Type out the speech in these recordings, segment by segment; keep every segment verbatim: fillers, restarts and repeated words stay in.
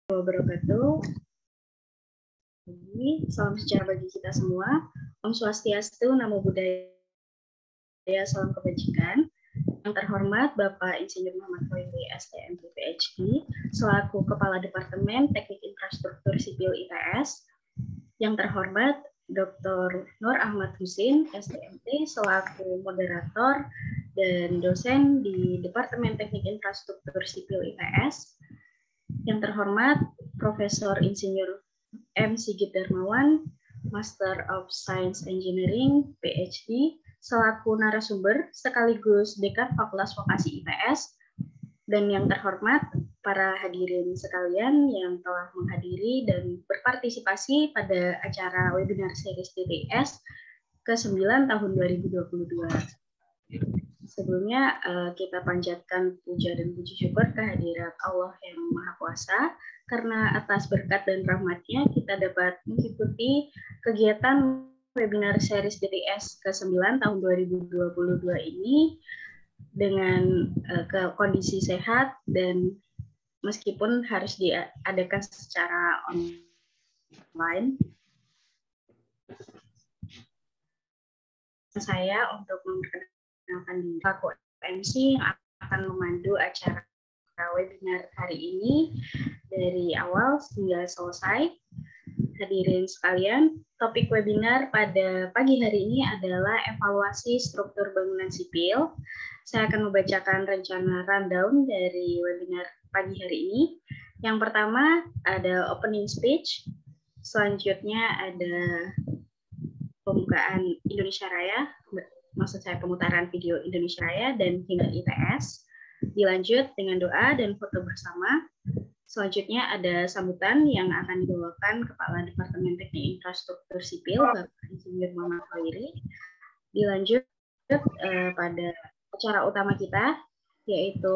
Wabarakatuh. Salam sejahtera bagi kita semua. Om Swastiastu, Namo Buddhaya, salam kebajikan. Yang terhormat Bapak Insinyur Muhammad Khairi, S T M P P H D, selaku Kepala Departemen Teknik Infrastruktur Sipil I T S. Yang terhormat Doktor Nur Ahmad Husin, S T M P, selaku moderator dan dosen di Departemen Teknik Infrastruktur Sipil I T S. Yang terhormat Profesor Insinyur M. Sigit Darmawan, Master of Science Engineering, P H D, selaku narasumber sekaligus Dekan Fakultas Vokasi I T S, dan yang terhormat para hadirin sekalian yang telah menghadiri dan berpartisipasi pada acara webinar series D T S ke sembilan tahun dua ribu dua puluh dua. Sebelumnya kita panjatkan puja dan puji syukur kehadirat Allah yang Maha Kuasa, karena atas berkat dan rahmatnya kita dapat mengikuti kegiatan webinar series D T S ke sembilan tahun dua ribu dua puluh dua ini dengan uh, ke kondisi sehat, dan meskipun harus diadakan secara online. Saya untuk memperkenalkan diri selaku M C yang akan memandu acara webinar hari ini dari awal hingga selesai. Hadirin sekalian, topik webinar pada pagi hari ini adalah evaluasi struktur bangunan sipil. Saya akan membacakan rencana rundown dari webinar pagi hari ini. Yang pertama ada opening speech, selanjutnya ada pembukaan Indonesia Raya, maksud saya pemutaran video Indonesia Raya dan hingga I T S. Dilanjut dengan doa dan foto bersama. Selanjutnya ada sambutan yang akan dibawakan Kepala Departemen Teknik Infrastruktur Sipil, Bapak Insinyur Muhammad Khairi. Dilanjut eh, pada acara utama kita, yaitu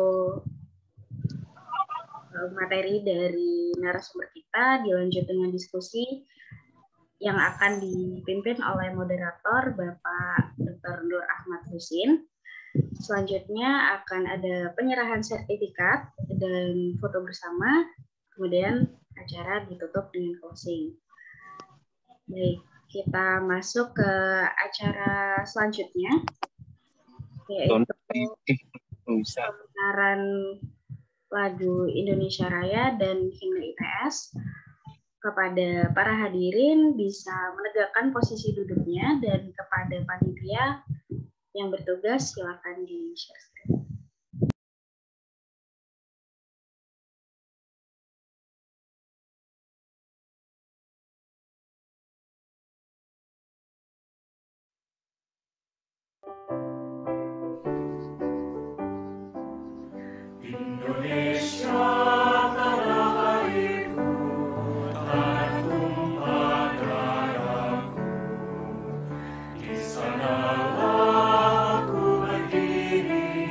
eh, materi dari narasumber kita, dilanjut dengan diskusi yang akan dipimpin oleh moderator Bapak Doktor Nur Ahmad Husin. Selanjutnya akan ada penyerahan sertifikat dan foto bersama, kemudian acara ditutup dengan closing. Baik, kita masuk ke acara selanjutnya, yaitu pemutaran lagu Indonesia Raya dan himne I T S. Kepada para hadirin bisa menegakkan posisi duduknya, dan kepada panitia yang bertugas silakan di-share screen. Indonesia tanah airku, tanah tumpah darahku, di sanalah aku berdiri.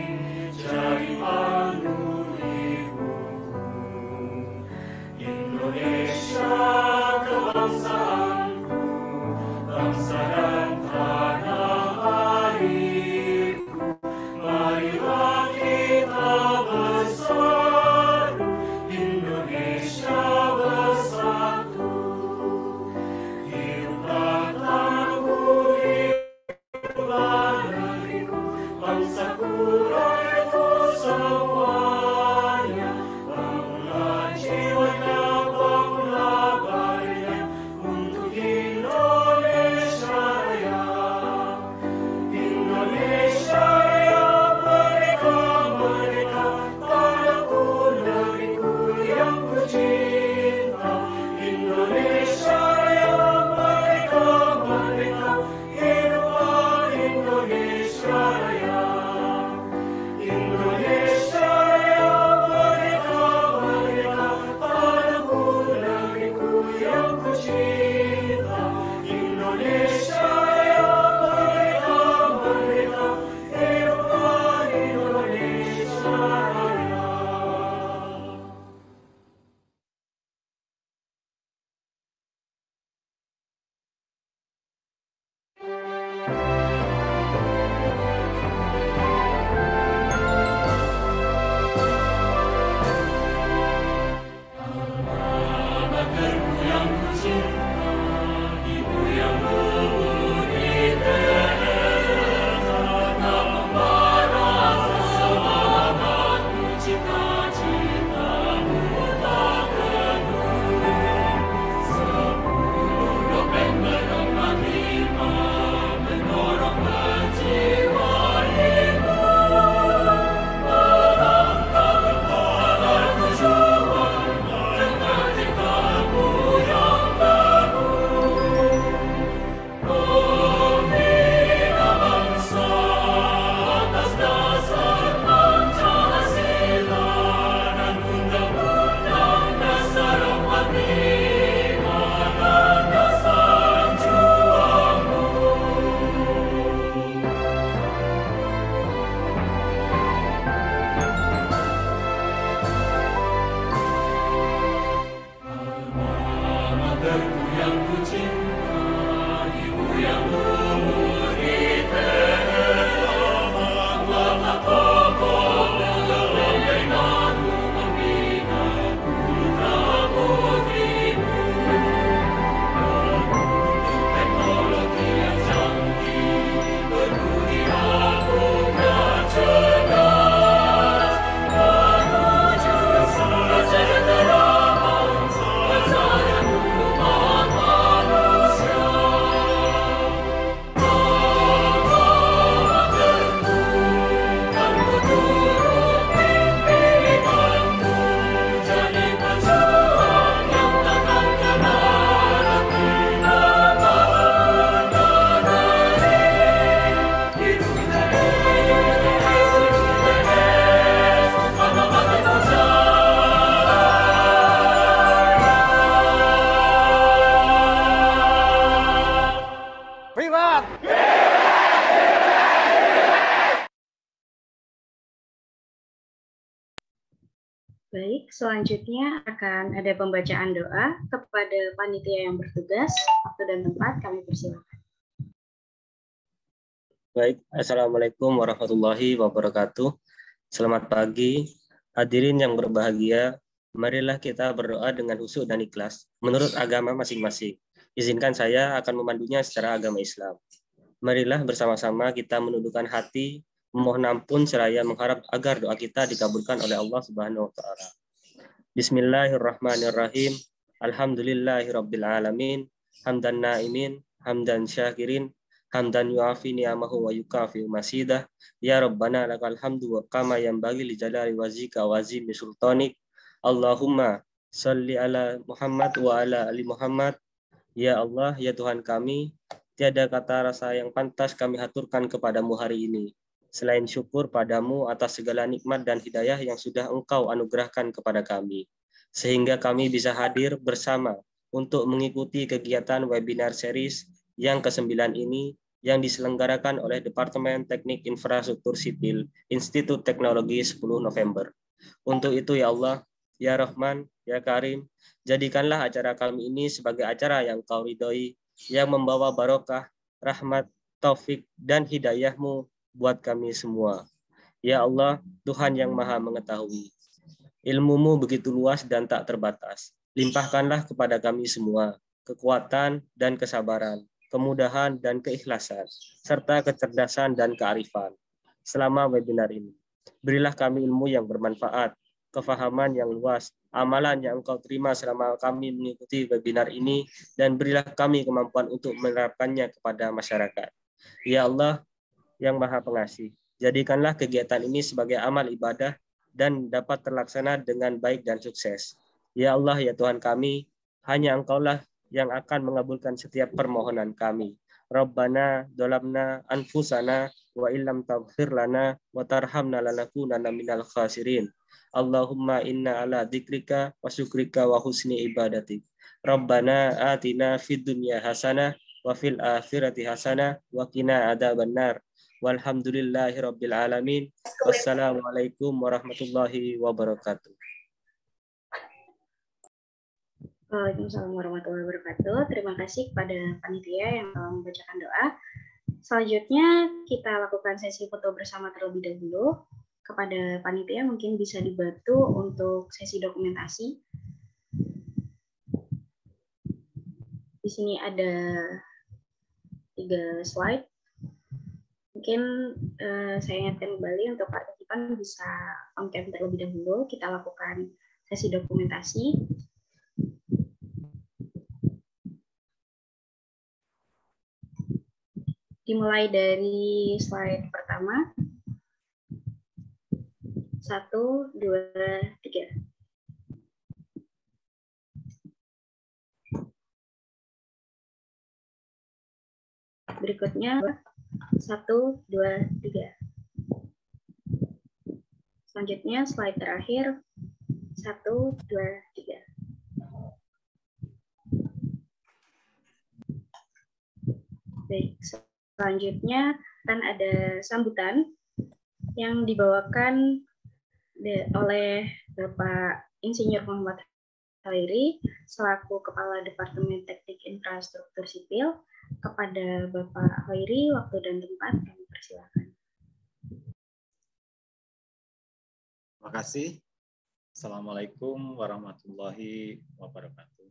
Baik, selanjutnya akan ada pembacaan doa kepada panitia yang bertugas. Waktu dan tempat kami persilakan. Baik, Assalamualaikum warahmatullahi wabarakatuh. Selamat pagi, hadirin yang berbahagia. Marilah kita berdoa dengan khusyuk dan ikhlas menurut agama masing-masing. Izinkan saya akan memandunya secara agama Islam. Marilah bersama-sama kita menundukkan hati, memohon ampun seraya mengharap agar doa kita dikabulkan oleh Allah Subhanahu wa taala. Bismillahirrahmanirrahim. Alhamdulillahirabbil alamin. Hamdan naimin, hamdan syakirin, hamdan yuafi ni'amahu wa yukafi masidah. Ya Rabbana lakal hamdu wa kama yanbaghi li jalali wajhika wa azimi sultanik. Allahumma salli ala Muhammad wa ala ali Muhammad. Ya Allah, ya Tuhan kami, tiada kata rasa yang pantas kami haturkan kepadamu hari ini selain syukur padamu atas segala nikmat dan hidayah yang sudah Engkau anugerahkan kepada kami, sehingga kami bisa hadir bersama untuk mengikuti kegiatan webinar series yang kesembilan ini yang diselenggarakan oleh Departemen Teknik Infrastruktur Sipil Institut Teknologi sepuluh November. Untuk itu ya Allah, ya Rahman, ya Karim, jadikanlah acara kami ini sebagai acara yang Kau ridhoi, yang membawa barokah, rahmat, taufik, dan hidayah-Mu buat kami semua. Ya Allah, Tuhan yang Maha Mengetahui, ilmu-Mu begitu luas dan tak terbatas. Limpahkanlah kepada kami semua kekuatan dan kesabaran, kemudahan dan keikhlasan, serta kecerdasan dan kearifan selama webinar ini. Berilah kami ilmu yang bermanfaat, kefahaman yang luas, amalan yang Engkau terima selama kami mengikuti webinar ini, dan berilah kami kemampuan untuk menerapkannya kepada masyarakat. Ya Allah yang Maha Pengasih, jadikanlah kegiatan ini sebagai amal ibadah dan dapat terlaksana dengan baik dan sukses. Ya Allah, ya Tuhan kami, hanya Engkaulah yang akan mengabulkan setiap permohonan kami. Rabbana dolamna anfusana wa illam taghfir lana wa tarhamna lanakunanna minal khasirin. Allahumma inna ala dzikrika wa syukrika wa husni ibadatik. Rabbana atina fid dunya hasanah wa fil akhirati hasanah wa qina adzabannar. Walhamdulillahirabbil alamin. Wassalamualaikum warahmatullahi wabarakatuh. Waalaikumsalam warahmatullahi wabarakatuh. Terima kasih kepada panitia yang telah membacakan doa. Selanjutnya kita lakukan sesi foto bersama terlebih dahulu. Kepada panitia mungkin bisa dibantu untuk sesi dokumentasi. Di sini ada tiga slide. Mungkin eh, saya ingatkan kembali untuk partisipan bisa on-cam terlebih dahulu. Kita lakukan sesi dokumentasi. Dimulai dari slide pertama. Satu, dua, tiga. Berikutnya, satu, dua, tiga. Selanjutnya, slide terakhir, satu, dua, tiga. Baik, selanjutnya akan ada sambutan yang dibawakan oleh Bapak Insinyur Muhammad Khairi selaku Kepala Departemen Teknik Infrastruktur Sipil. Kepada Bapak Khairi, waktu dan tempat kami persilakan. Terima kasih. Assalamualaikum warahmatullahi wabarakatuh.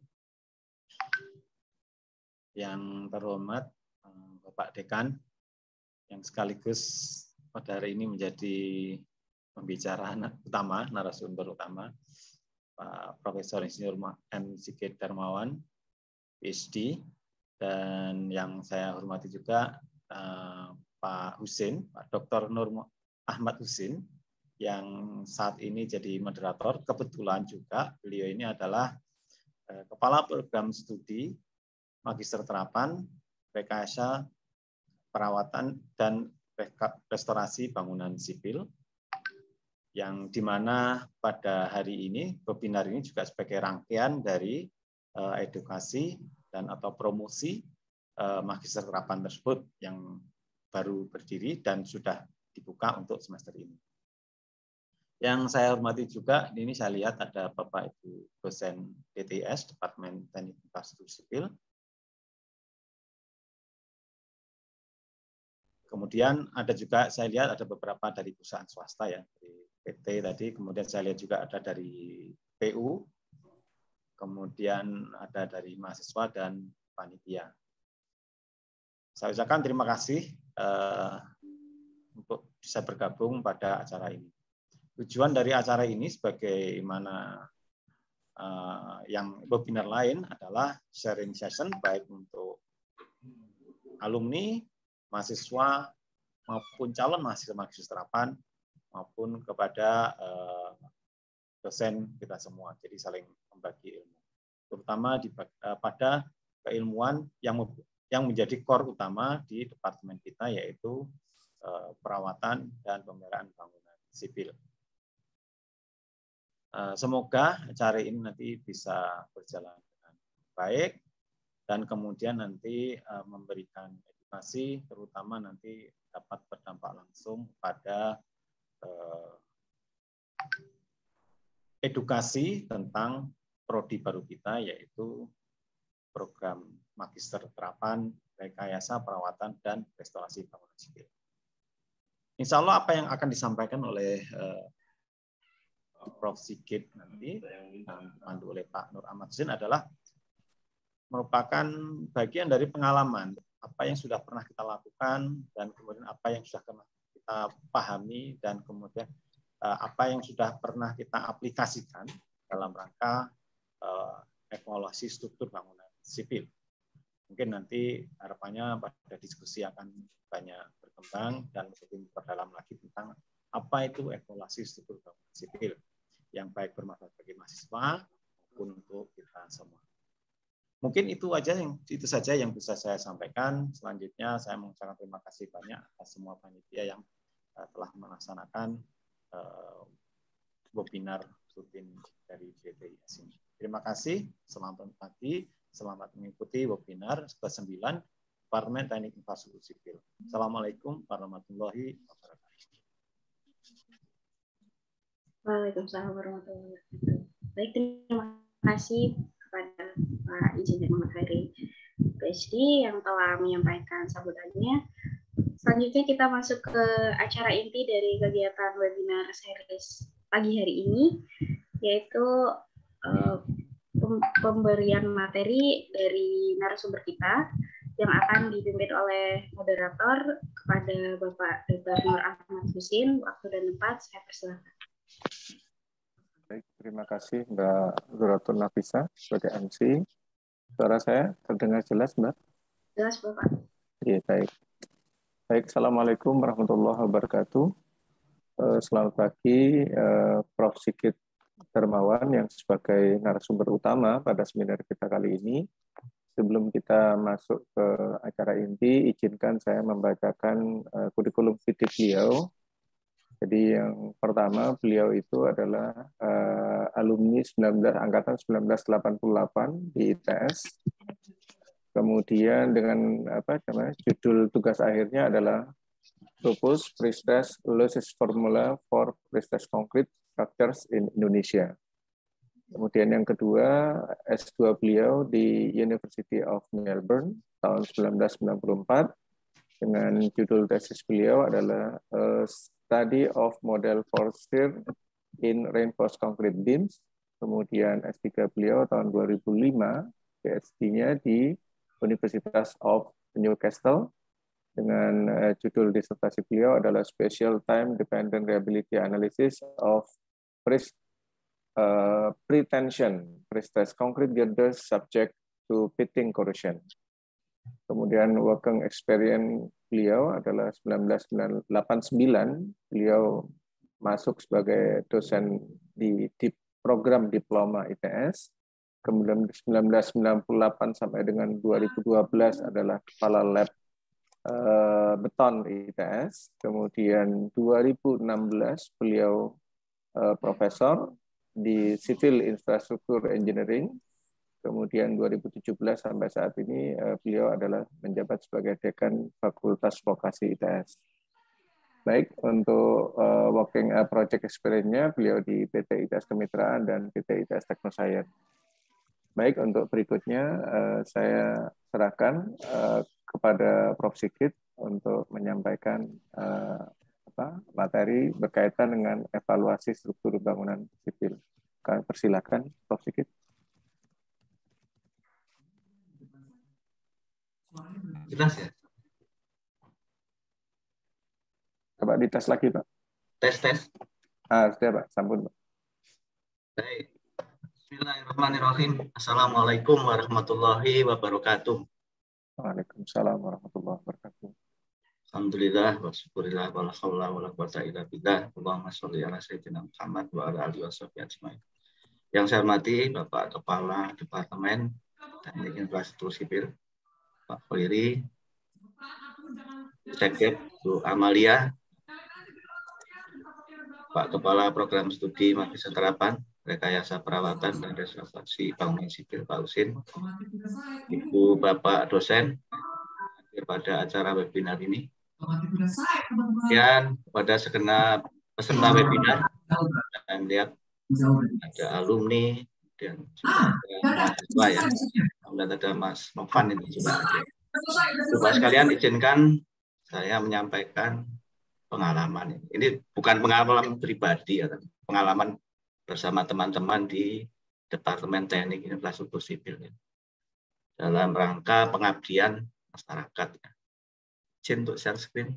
Yang terhormat Bapak Dekan, yang sekaligus pada hari ini menjadi pembicara utama, narasumber utama, Pak Profesor Insinyur M. Sigit Darmawan, P H D, dan yang saya hormati juga uh, Pak Husin, Pak Doktor Nur Ahmad Husin, yang saat ini jadi moderator. Kebetulan juga beliau ini adalah uh, Kepala Program Studi Magister Terapan Rekayasa Perawatan dan Restorasi Bangunan Sipil, yang dimana pada hari ini webinar ini juga sebagai rangkaian dari uh, edukasi dan atau promosi uh, magister terapan tersebut yang baru berdiri dan sudah dibuka untuk semester ini. Yang saya hormati juga, ini saya lihat ada Bapak Ibu dosen D T S, Departemen Teknik Infrastruktur Sipil. Kemudian ada juga, saya lihat ada beberapa dari perusahaan swasta ya, dari P T tadi, kemudian saya lihat juga ada dari P U, kemudian ada dari mahasiswa dan panitia. Saya ucapkan terima kasih uh, untuk bisa bergabung pada acara ini. Tujuan dari acara ini sebagaimana uh, yang webinar lain adalah sharing session baik untuk alumni, mahasiswa maupun calon mahasiswa magister terapan maupun kepada uh, dosen kita semua. Jadi saling membagi ilmu, terutama di, uh, pada keilmuan yang yang menjadi core utama di departemen kita, yaitu uh, perawatan dan pemeliharaan bangunan sipil. Uh, semoga acara ini nanti bisa berjalan dengan baik dan kemudian nanti uh, memberikan edukasi, terutama nanti dapat berdampak langsung pada eh, edukasi tentang prodi baru kita, yaitu program Magister Terapan Rekayasa Perawatan dan Restorasi Bangunan Sipil. Insya Allah apa yang akan disampaikan oleh eh, Profesor Sigit nanti, dan dipandu oleh Pak Nur Ahmad Husin adalah merupakan bagian dari pengalaman apa yang sudah pernah kita lakukan dan kemudian apa yang sudah pernah kita pahami dan kemudian apa yang sudah pernah kita aplikasikan dalam rangka evaluasi struktur bangunan sipil. Mungkin nanti harapannya pada diskusi akan banyak berkembang dan mungkin perdalam lagi tentang apa itu evaluasi struktur bangunan sipil yang baik bermanfaat bagi mahasiswa maupun untuk kita semua. Mungkin itu aja yang itu saja yang bisa saya sampaikan. Selanjutnya saya mengucapkan terima kasih banyak atas semua panitia yang uh, telah melaksanakan uh, webinar rutin dari D T I S ini. Terima kasih. Selamat pagi. Selamat mengikuti webinar ke sembilan Departemen Teknik Infrastruktur Sipil. Assalamualaikum warahmatullahi wabarakatuh. Waalaikumsalam warahmatullahi wabarakatuh. Baik, terima kasih kepada Pak Insinyur Muhammad Khairi P H D yang telah menyampaikan sambutannya. Selanjutnya kita masuk ke acara inti dari kegiatan webinar series pagi hari ini, yaitu uh, pemberian materi dari narasumber kita yang akan dipimpin oleh moderator kepada Bapak Doktor Nur Ahmad Husin. Waktu dan tempat saya persilakan. Baik, terima kasih Mbak Zuratul Nafisa sebagai M C. Suara saya terdengar jelas, Mbak? Jelas, Bapak. Iya, baik. Baik, Assalamualaikum warahmatullahi wabarakatuh. Selamat pagi, Profesor Sigit Darmawan yang sebagai narasumber utama pada seminar kita kali ini. Sebelum kita masuk ke acara inti, izinkan saya membacakan kurikulum vitae beliau. Jadi yang pertama, beliau itu adalah uh, alumni sembilan belas, angkatan seribu sembilan ratus delapan puluh delapan di I T S. Kemudian dengan apa namanya judul tugas akhirnya adalah Propose Precast Lysis Formula for Precast Concrete Structures in Indonesia. Kemudian yang kedua, S dua beliau di University of Melbourne tahun seribu sembilan ratus sembilan puluh empat dengan judul tesis beliau adalah A Study of Model for Shear in Reinforced Concrete Beams. Kemudian S tiga beliau tahun dua ribu lima, P H D-nya di Universitas of Newcastle dengan uh, judul disertasi beliau adalah Special Time Dependent Reliability Analysis of Pre uh, Pretension Pre-stressed Concrete Girders Subject to Pitting Corrosion. Kemudian working experience beliau adalah seribu sembilan ratus delapan puluh sembilan, beliau masuk sebagai dosen di, di program diploma I T S. Kemudian seribu sembilan ratus sembilan puluh delapan sampai dengan dua ribu dua belas adalah kepala lab uh, beton I T S. Kemudian dua ribu enam belas beliau uh, profesor di Civil Infrastructure Engineering. Kemudian dua ribu tujuh belas sampai saat ini uh, beliau adalah menjabat sebagai dekan Fakultas Vokasi I T S. Baik, untuk uh, working uh, project experience-nya beliau di P T I T S Kemitraan dan P T I T S Teknoscience. Baik, untuk berikutnya uh, saya serahkan uh, kepada Profesor Sigit untuk menyampaikan uh, apa, materi berkaitan dengan evaluasi struktur bangunan sipil. Kami persilakan, Profesor Sigit. Jelas ya? Coba dites lagi, Pak. Tes, tes. Ah, sudah, Pak. Sampun, Pak. Baik. Bismillahirrahmanirrahim. Assalamualaikum warahmatullahi wabarakatuh. Waalaikumsalam warahmatullahi wabarakatuh. Alhamdulillah wa syukurillah wa la haula wa la quwata illa billah. Allahumma sholli ala sayyidina Muhammad wa ala alihi washabihi ajmain. Yang saya hormati Bapak Kepala Departemen Teknik Infrastruktur Sipil, Pak Khairi, Sekep Bu Amalia, Pak Kepala Program Studi Magister Terapan Rekayasa Perawatan dan Restorasi Bangunan Sipil Pak Usin, Ibu Bapak dosen pada acara webinar ini, dan pada segenap peserta webinar, dan lihat ada alumni dan juga ada mahasiswa ya, kemudian ada Mas Novan ini juga ada. Bapak sekalian, izinkan saya menyampaikan pengalaman ini. Ini bukan pengalaman pribadi ya, pengalaman bersama teman-teman di Departemen Teknik Infrastruktur Sipil ya, dalam rangka pengabdian masyarakat. Ya. Izin untuk share screen.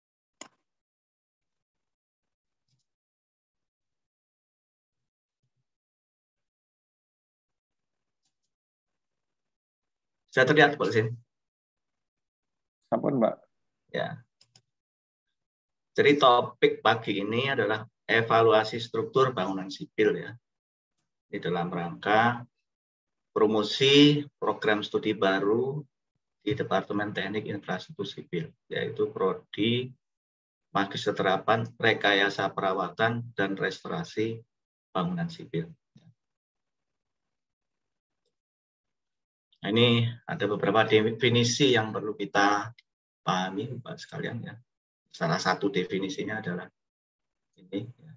Saya terlihat, Pak Usin? Sampun, Mbak. Ya. Jadi topik pagi ini adalah evaluasi struktur bangunan sipil ya. Di dalam rangka promosi program studi baru di Departemen Teknik Infrastruktur Sipil, yaitu Prodi Magister Terapan Rekayasa Perawatan dan Restorasi Bangunan Sipil. Nah, ini ada beberapa definisi yang perlu kita pahami, Bapak sekalian ya. Salah satu definisinya adalah ini. Ya.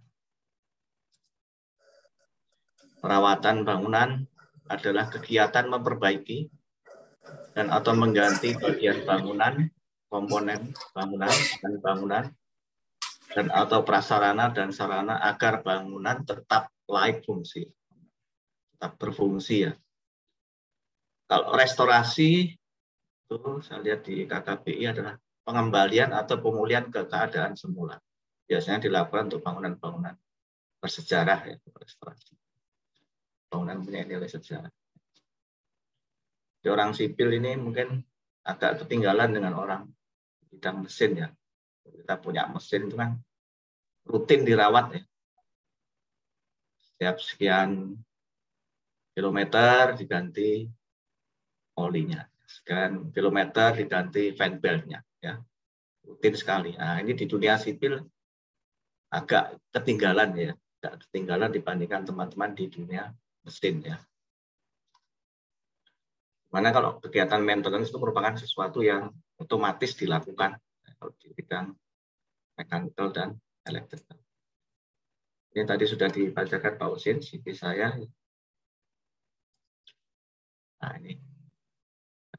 Perawatan bangunan adalah kegiatan memperbaiki dan atau mengganti bagian bangunan, komponen bangunan dan bangunan, dan atau prasarana dan sarana agar bangunan tetap layak fungsi, tetap berfungsi ya. Kalau restorasi itu saya lihat di K K B I adalah pengembalian atau pemulihan ke keadaan semula. Biasanya dilakukan untuk bangunan-bangunan bersejarah ya, restorasi. Bangunan punya nilai sejarah. Di orang sipil ini mungkin agak ketinggalan dengan orang bidang mesin ya. Kita punya mesin itu kan rutin dirawat ya. Setiap sekian kilometer diganti olinya. Sekian kilometer diganti fan belt-nya ya. Rutin sekali. Nah, ini di dunia sipil agak ketinggalan ya. Agak ketinggalan dibandingkan teman-teman di dunia mesin ya. Mana kalau kegiatan maintenance itu merupakan sesuatu yang otomatis dilakukan kalau di bidang mechanical dan electrical. Ini tadi sudah dibacakan Pak Usin, C V saya.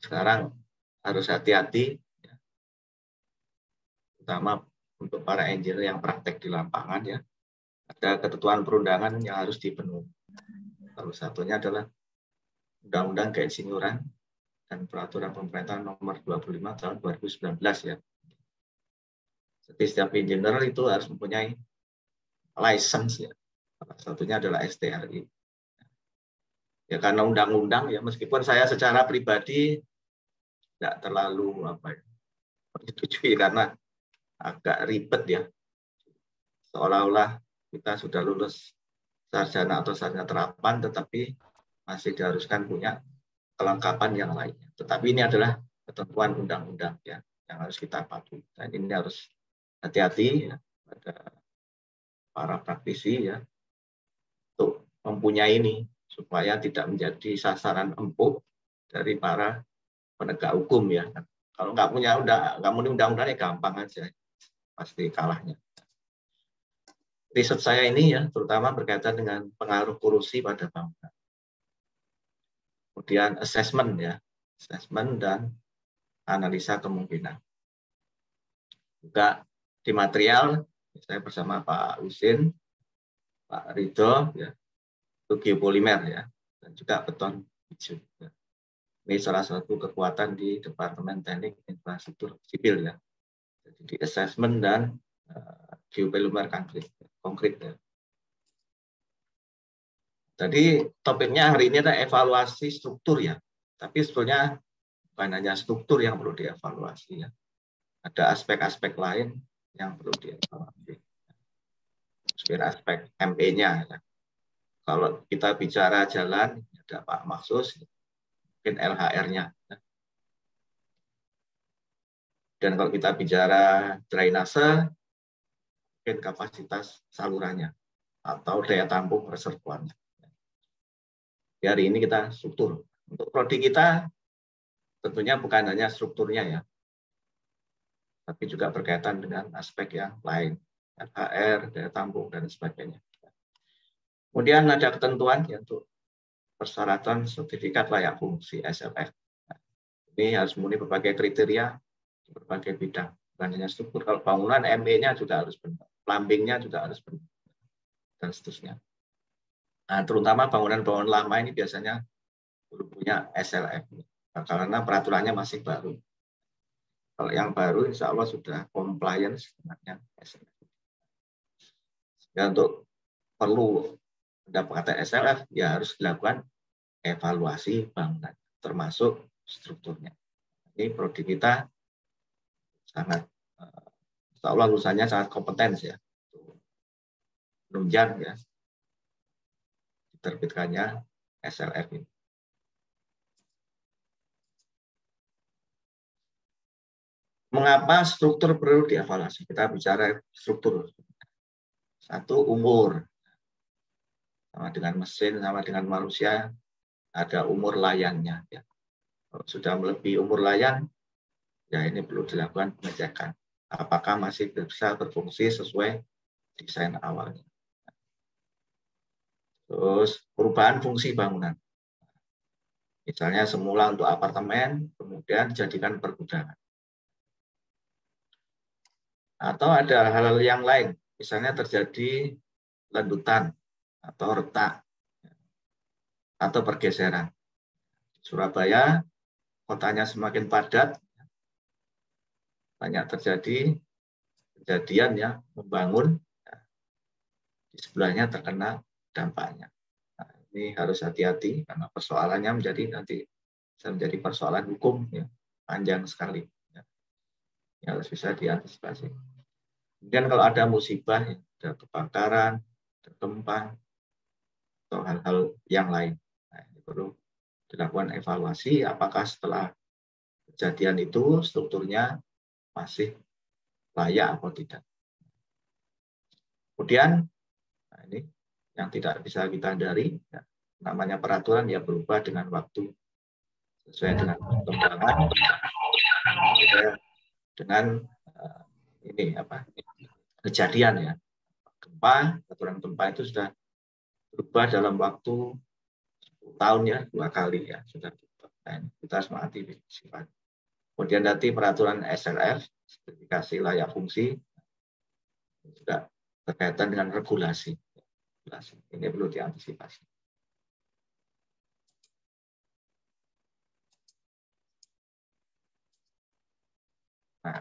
sekarang harus hati-hati, ya. Terutama untuk para engineer yang praktek di lapangan, ya. Ada ketentuan perundangan yang harus dipenuhi. Salah satunya adalah Undang-Undang Keinsinyuran dan Peraturan Pemerintah Nomor dua puluh lima tahun dua ribu sembilan belas, ya. Jadi setiap engineer itu harus mempunyai license, ya. Salah satunya adalah S T R I. Ya karena undang-undang, ya, meskipun saya secara pribadi tidak terlalu apa ya, menyetujui karena agak ribet, ya. Seolah-olah kita sudah lulus sarjana atau sarjana terapan, tetapi masih diharuskan punya kelengkapan yang lainnya. Tetapi ini adalah ketentuan undang-undang, ya, yang harus kita patuhi. Dan ini harus hati-hati, ya, pada para praktisi, ya, untuk mempunyai ini supaya tidak menjadi sasaran empuk dari para penegak hukum, ya. Kalau nggak punya undang, nggak punya undang-undang, ya gampang aja, pasti kalahnya. Riset saya ini, ya, terutama berkaitan dengan pengaruh korupsi pada bangunan. Kemudian assessment, ya, assessment dan analisa kemungkinan. Juga di material saya bersama Pak Usin, Pak Ridho, ya, itu geopolimer, ya, dan juga beton hijau. Ya. Ini salah satu kekuatan di Departemen Teknik Infrastruktur Sipil, ya. Jadi di assessment dan uh, geopolimer konkret, konkret, ya. Jadi topiknya hari ini adalah evaluasi struktur, ya. Tapi sebetulnya bukan hanya struktur yang perlu dievaluasi, ya. Ada aspek-aspek lain yang perlu dievaluasi. Aspek M E-nya, ya. Kalau kita bicara jalan, ada Pak Maksus, mungkin L H R-nya. Dan kalau kita bicara drainase, mungkin kapasitas salurannya atau daya tampung reservoirnya. Di hari ini kita struktur. Untuk prodi kita tentunya bukan hanya strukturnya, ya, tapi juga berkaitan dengan aspek yang lain, L H R, daya tampung, dan sebagainya. Kemudian ada ketentuan, ya, untuk persyaratan sertifikat layak fungsi S L F. Ini harus memenuhi berbagai kriteria di berbagai bidang, bukan hanya struktur. Kalau bangunan M E-nya juga harus benar, plumbing-nya juga harus benar, dan seterusnya. Nah, terutama bangunan-bangunan lama ini biasanya belum punya S L F, karena peraturannya masih baru. Kalau yang baru, insya Allah sudah compliance dengan S L F. Ya, untuk perlu mendapatkan S L F, ya harus dilakukan evaluasi bangunan, termasuk strukturnya. Ini prodi kita sangat, insya Allah lulusannya sangat kompeten, ya, menunjang, ya, diterbitkannya S L F ini. Mengapa struktur perlu dievaluasi? Kita bicara struktur. Satu, umur. Sama dengan mesin, sama dengan manusia, ada umur layannya. Ya. Kalau sudah melebihi umur layan, ya ini perlu dilakukan pengecekan. Apakah masih bisa berfungsi sesuai desain awalnya. Terus perubahan fungsi bangunan. Misalnya semula untuk apartemen, kemudian dijadikan pergudangan. Atau ada hal-hal yang lain, misalnya terjadi lendutan atau retak atau pergeseran. Surabaya, kotanya semakin padat, banyak terjadi kejadian, ya, membangun, ya, di sebelahnya terkena dampaknya. Nah, ini harus hati-hati karena persoalannya menjadi nanti bisa menjadi persoalan hukum, ya, panjang sekali, ya. Ya, harus bisa diantisipasi. Kemudian kalau ada musibah, ya, ada kebakaran, ada gempa, atau hal-hal yang lain, nah, ini perlu dilakukan evaluasi apakah setelah kejadian itu strukturnya masih layak atau tidak. Kemudian, nah ini yang tidak bisa kita hindari, ya, namanya peraturan, ya, berubah dengan waktu sesuai dengan perkembangan, sesuai dengan uh, ini apa kejadian, ya, gempa, aturan gempa itu sudah berubah dalam waktu sepuluh tahun, ya, dua kali, ya, sudah berubah. Dan kita harus mengerti sifat. Kemudian nanti peraturan S R F, spesifikasi layak fungsi, juga berkaitan dengan regulasi. Ini perlu diantisipasi. Nah,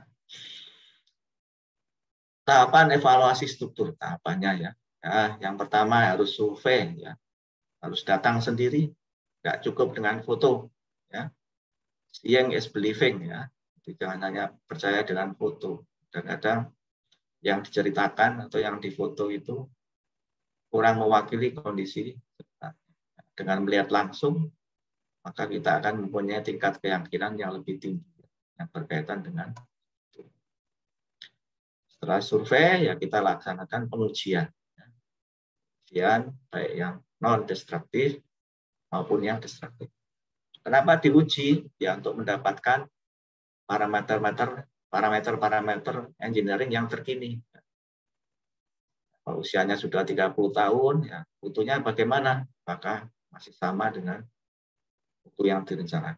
tahapan evaluasi struktur, tahapannya ya. Ya, yang pertama harus survei, ya, harus datang sendiri, nggak cukup dengan foto, ya. Seeing is believing, ya. Jadi jangan hanya percaya dengan foto. Kadang-kadang yang diceritakan atau yang difoto itu kurang mewakili kondisi. Dengan melihat langsung, maka kita akan mempunyai tingkat keyakinan yang lebih tinggi yang berkaitan dengan itu. Setelah survei, ya kita laksanakan pengujian. Pengujian baik yang non-destruktif maupun yang destruktif. Kenapa diuji? Ya untuk mendapatkan parameter-parameter parameter-parameter engineering yang terkini. Kalau usianya sudah tiga puluh tahun, ya butuhnya bagaimana? Maka masih sama dengan buku yang direncanakan.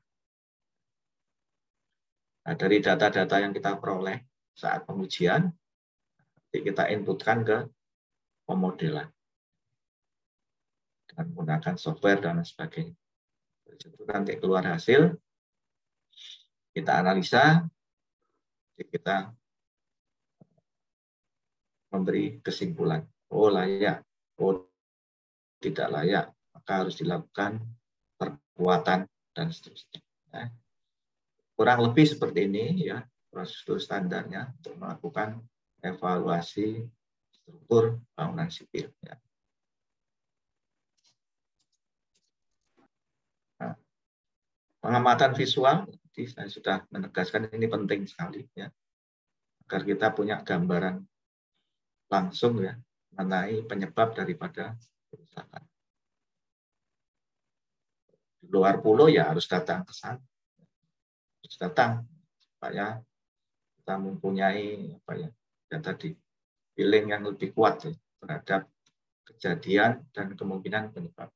Nah, dari data-data yang kita peroleh saat pengujian, kita inputkan ke pemodelan dengan menggunakan software dan sebagainya. Nanti keluar hasil, kita analisa, kita memberi kesimpulan. Oh layak, oh tidak layak, maka harus dilakukan perkuatan dan seterusnya. Nah, kurang lebih seperti ini ya prosedur standarnya untuk melakukan evaluasi struktur bangunan sipil. Ya. Nah, pengamatan visual, jadi saya sudah menegaskan ini penting sekali ya, agar kita punya gambaran langsung ya mengenai penyebab daripada kerusakan. Di luar pulau ya harus datang ke sana, harus datang supaya kita mempunyai apa ya, yang tadi feeling yang lebih kuat ya, terhadap kejadian dan kemungkinan penyebab.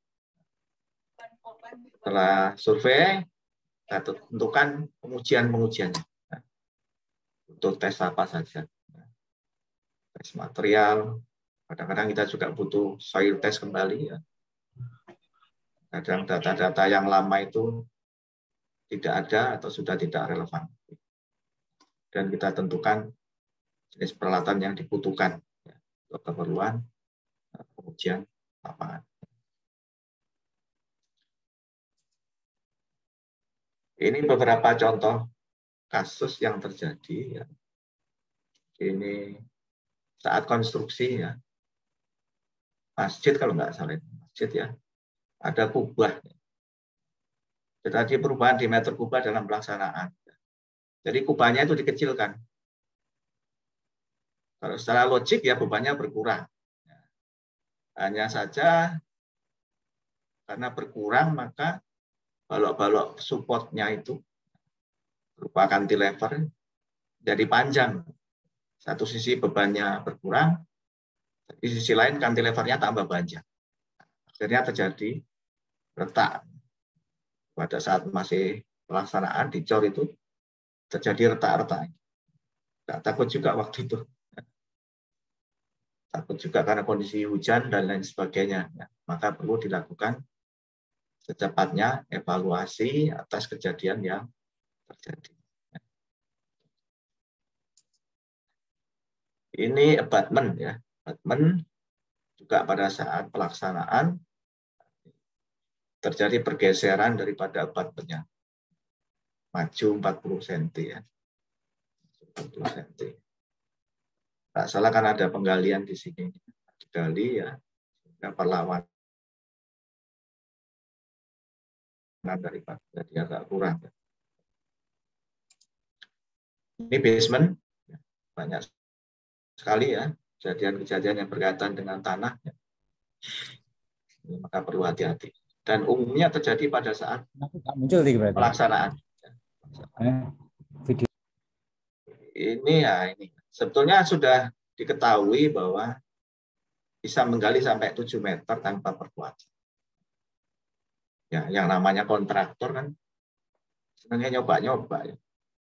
Setelah survei, kita tentukan pengujian-pengujiannya. Nah, untuk tes apa saja. Tes material, kadang-kadang kita juga butuh soil test kembali. Ya. Kadang data-data yang lama itu tidak ada atau sudah tidak relevan. Dan kita tentukan jenis peralatan yang dibutuhkan ya, untuk keperluan pengujian lapangan. Ini beberapa contoh kasus yang terjadi. Ya. Ini saat konstruksi ya, masjid kalau nggak salah, masjid ya, ada kubah. Jadi perubahan di meter kubah dalam pelaksanaan. Jadi kubahnya itu dikecilkan. Kalau secara logik ya bebannya berkurang. Hanya saja karena berkurang maka balok-balok supportnya itu berupa cantilever jadi panjang. Satu sisi bebannya berkurang, di sisi lain cantilevernya tambah panjang. Akhirnya terjadi retak. Pada saat masih pelaksanaan di cor itu terjadi retak-retak. Tidak takut juga waktu itu. Takut juga karena kondisi hujan dan lain sebagainya. Maka perlu dilakukan secepatnya evaluasi atas kejadian yang terjadi. Ini abatement ya, abatement juga pada saat pelaksanaan terjadi pergeseran daripada abatementnya, maju empat puluh sentimeter ya, empat puluh sentimeter. Tak salah kan ada penggalian di sini, digali ya, perlawanan daripada jadi agak kurang. Ini basement banyak sekali ya kejadian-kejadian yang berkaitan dengan tanah ya. Maka perlu hati-hati dan umumnya terjadi pada saat muncul pelaksanaan. Video. Ini ya ini sebetulnya sudah diketahui bahwa bisa menggali sampai tujuh meter tanpa perkuatan. Ya, yang namanya kontraktor kan Senangnya nyoba-nyoba ya.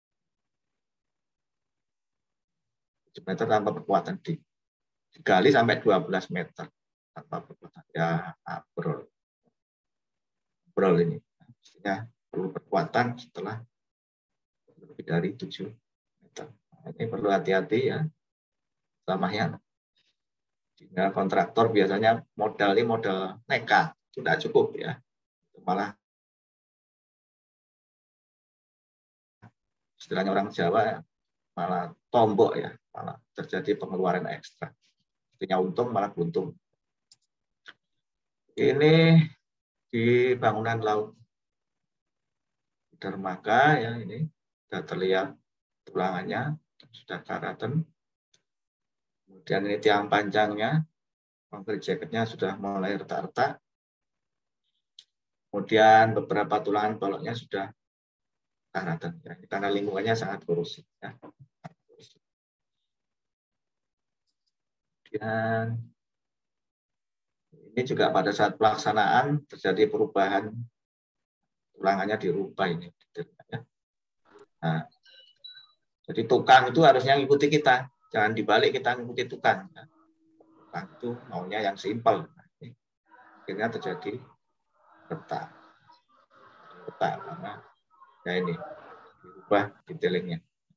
tujuh meter tanpa perkuatan di digali sampai dua belas meter tanpa perkuatan. Ya, abrol. Abrol ini. Mestinya perlu perkuatan setelah lebih dari tujuh meter. Ini perlu hati-hati ya. Samanya. Sehingga kontraktor biasanya modal ini modal nekat. Itu tidak cukup ya. Malah istilahnya orang Jawa malah tombok ya, malah terjadi pengeluaran ekstra. Artinya untung malah buntung. Ini di bangunan laut dermaga ya, ini sudah terlihat tulangannya, sudah karatan. Kemudian ini tiang panjangnya, concrete jacketnya sudah mulai retak-retak. Kemudian beberapa tulangan baloknya sudah karatan ya, karena lingkungannya sangat korosif ya. Dan ini juga pada saat pelaksanaan terjadi perubahan tulangannya dirubah ini. Nah, jadi tukang itu harusnya ngikuti kita, jangan dibalik kita ngikuti tukang. Tukang itu maunya yang simpel. Nah, ini akhirnya terjadi retak, retak karena ya ini dirubah detailingnya.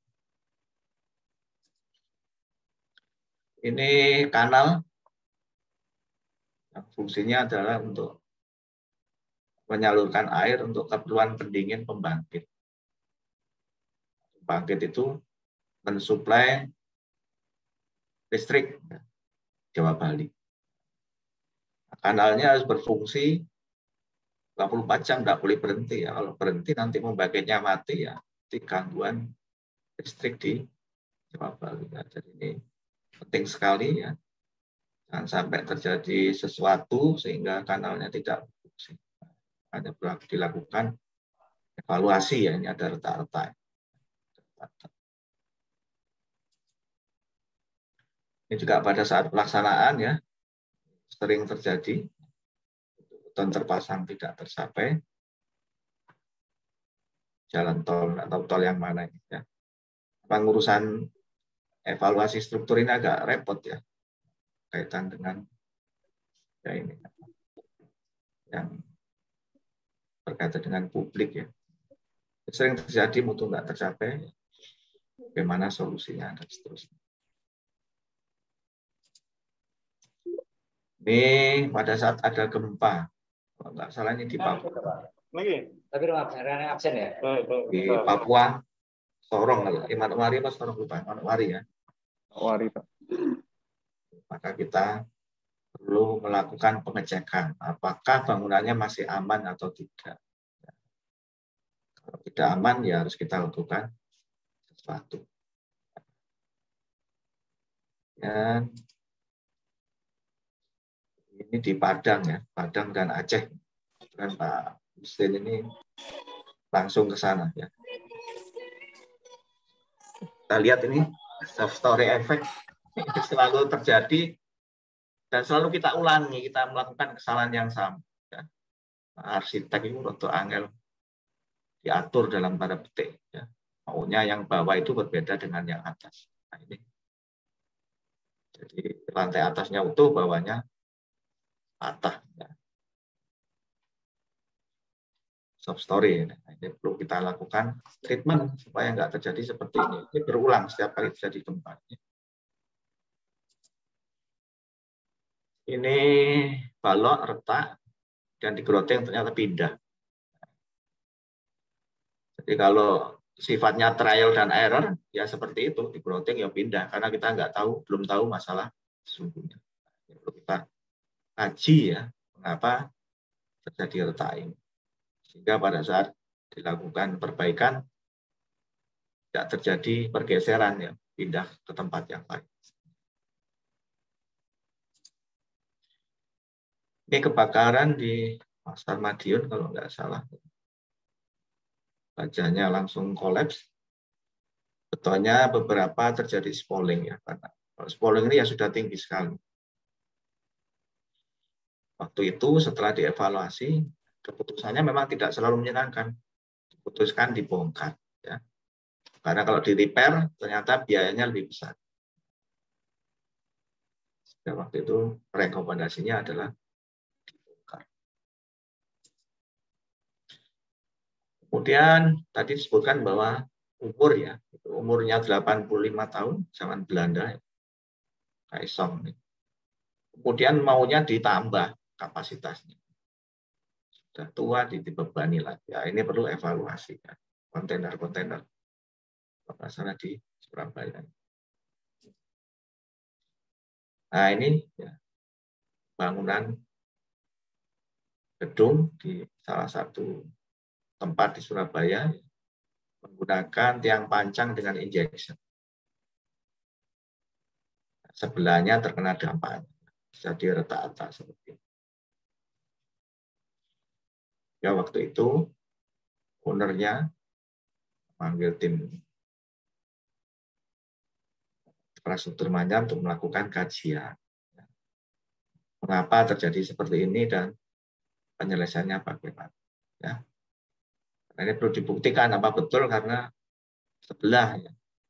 Ini kanal yang fungsinya adalah untuk menyalurkan air untuk keperluan pendingin pembangkit. Pembangkit itu mensuplai listrik Jawa Bali. Kanalnya harus berfungsi dua puluh empat jam, tidak boleh berhenti ya. Kalau berhenti nanti pembangkitnya mati ya, di gangguan listrik di Jawa Bali. Ya, jadi ini penting sekali ya. Jangan sampai terjadi sesuatu sehingga kanalnya tidak berfungsi. Hanya dilakukan evaluasi ya, ini ada retak-retak. Ini juga pada saat pelaksanaan ya, sering terjadi beton terpasang tidak tercapai. Jalan tol atau tol yang mana ini ya. Pengurusan evaluasi struktur ini agak repot ya, kaitan dengan ya ini yang berkaitan dengan publik ya. Sering terjadi mutu nggak tercapai, bagaimana solusinya dan seterusnya. Ini pada saat ada gempa, kalau nggak salah ini di Papua. Tapi rumah absen ya? Di Papua, Sorong, Manokwari apa Sorong lupa, Manokwari ya. Manokwari, Pak. Maka kita perlu melakukan pengecekan apakah bangunannya masih aman atau tidak. Kalau tidak aman ya harus kita lakukan sesuatu. Dan ini di Padang ya, Padang dan Aceh. Dan Pak Justin ini langsung ke sana ya. Kita lihat ini soft story effect selalu terjadi dan selalu kita ulangi, kita melakukan kesalahan yang sama. Ya. Nah, arsitek itu untuk angel diatur dalam tanda petik. Ya. Maunya yang bawah itu berbeda dengan yang atas. Nah, ini. Jadi lantai atasnya utuh, bawahnya patah. Ya. Soft story. Nah, ini perlu kita lakukan treatment supaya nggak terjadi seperti ini. Ini berulang setiap kali terjadi gempa. Ini balok retak dan digeroteng ternyata pindah. Jadi kalau sifatnya trial dan error ya seperti itu, digeroteng ya pindah karena kita nggak tahu, belum tahu masalah sesungguhnya. Perlu kita kaji ya mengapa terjadi retak ini. Sehingga pada saat dilakukan perbaikan tidak terjadi pergeseran ya, pindah ke tempat yang lain. Ini kebakaran di Pasar Madiun kalau nggak salah. Bajanya langsung kolaps. Betonnya beberapa terjadi spalling ya, karena spalling ini ya sudah tinggi sekali. Waktu itu setelah dievaluasi, keputusannya memang tidak selalu menyenangkan. diputuskan dibongkar. Ya. Karena kalau di repair ternyata biayanya lebih besar. Dan waktu itu rekomendasinya adalah dibongkar. Kemudian tadi disebutkan bahwa umur ya, umurnya delapan puluh lima tahun, zaman Belanda, Kaisong. Kemudian maunya ditambah kapasitasnya. Sudah tua, dibebani lagi. Ya, ini perlu evaluasi. Ya. Kontainer-kontainer. Masalah di Surabaya. Nah ini ya, bangunan gedung di salah satu tempat di Surabaya menggunakan tiang pancang dengan injection. Sebelahnya terkena dampak, jadi retak-retak seperti itu. Ya waktu itu ownernya panggil tim infrastruktur Manyar untuk melakukan kajian. Mengapa terjadi seperti ini dan penyelesaiannya bagaimana. Ya. Nah, ini perlu dibuktikan apa betul karena sebelah. Ya.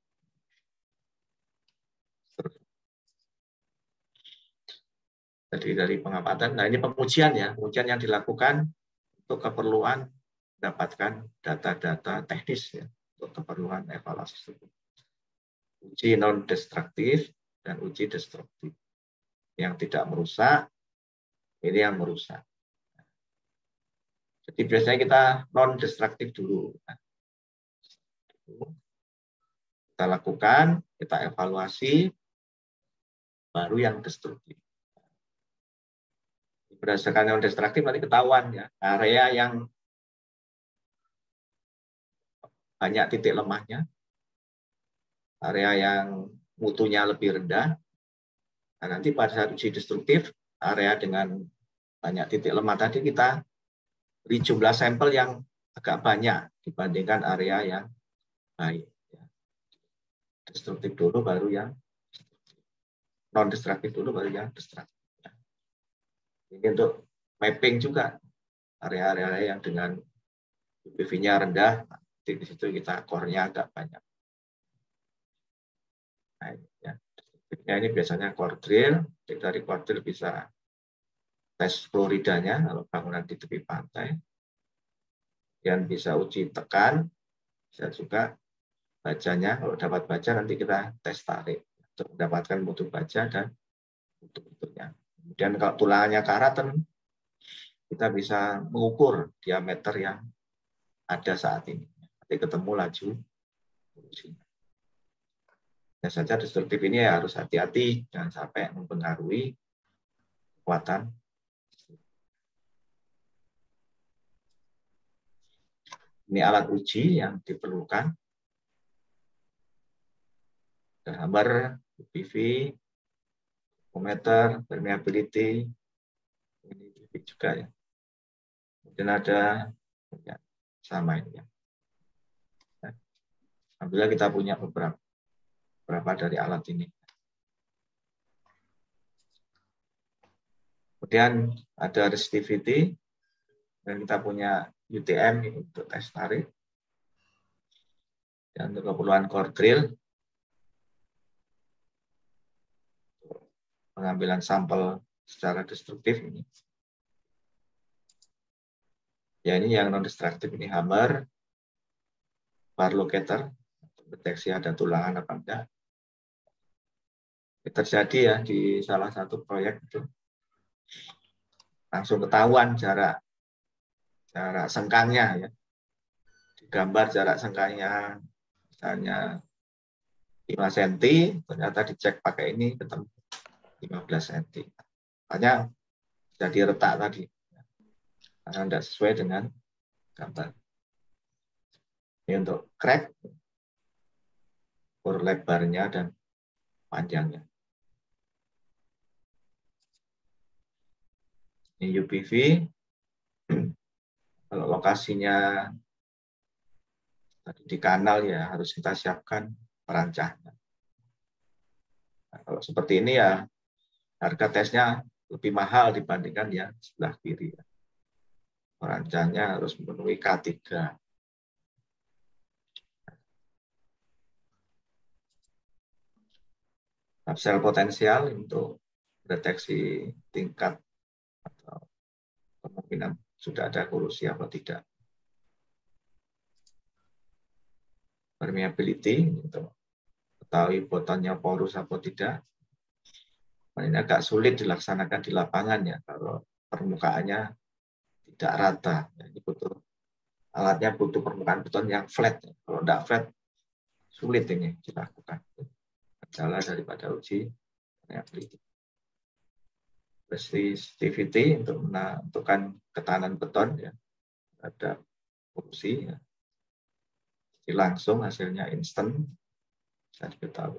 Jadi dari pengamatan, nah ini pengujian ya, pengujian yang dilakukan untuk keperluan mendapatkan data-data teknis ya, untuk keperluan evaluasi tersebut. Uji non-destruktif dan uji destruktif. Yang tidak merusak, ini yang merusak. Jadi biasanya kita non-destruktif dulu. Kita lakukan, kita evaluasi, baru yang destruktif. Berdasarkan non destruktif nanti ketahuan ya area yang banyak titik lemahnya, area yang mutunya lebih rendah. Nah, nanti pada saat uji destruktif area dengan banyak titik lemah tadi kita beri jumlah sampel yang agak banyak dibandingkan area yang baik. Destruktif dulu baru yang non destruktif dulu baru yang destruktif. Ini untuk mapping juga area-area yang dengan U P V-nya rendah, di situ kita core-nya agak banyak. Nah, ini, ya. Ini biasanya core drill, dari core drill bisa tes fluoridanya kalau bangunan di tepi pantai, dan bisa uji tekan, bisa juga bajanya, kalau dapat baja nanti kita tes tarik untuk mendapatkan mutu baja dan mutu-mutunya. Kemudian kalau tulangannya karatan, kita bisa mengukur diameter yang ada saat ini. Nanti ketemu laju polusinya. Ya saja destruktif ini ya harus hati-hati, jangan sampai mempengaruhi kekuatan. Ini alat uji yang diperlukan. Hammer, U P V, meter, permeability, ini juga ya. Kemudian ada ya, sama ini ya. Alhamdulillah kita punya beberapa, beberapa dari alat ini. Kemudian ada resistivity, dan kita punya U T M ini untuk tes tarik. Dan untuk keperluan core drill, pengambilan sampel secara destruktif ini. Ya ini yang non destruktif ini hammer, bar locator, deteksi ada tulangan apa enggak. Ini terjadi ya di salah satu proyek itu. Langsung ketahuan jarak jarak sengkangnya ya. Digambar jarak sengkangnya misalnya lima sentimeter, ternyata dicek pakai ini ketemu lima belas sentimeter. Makanya jadi retak tadi. Karena tidak sesuai dengan gambar. Ini untuk crack, ukur lebarnya dan panjangnya. Ini U P V. Kalau lokasinya di kanal ya harus kita siapkan perancahnya. Nah, kalau seperti ini ya harga tesnya lebih mahal dibandingkan yang sebelah kiri. Perancangnya harus memenuhi K tiga. sel potensial untuk deteksi tingkat atau kemungkinan sudah ada korosi atau tidak. Permeability untuk ketahui botonnya porus atau tidak. Ini agak sulit dilaksanakan di lapangan ya kalau permukaannya tidak rata. Jadi butuh alatnya butuh permukaan beton yang flat. Kalau tidak flat sulit ini dilakukan. Kendala daripada uji permeability. Resistivity untuk menentukan ketahanan beton ya ada korosi ya. Jadi langsung hasilnya instan bisa diketahui.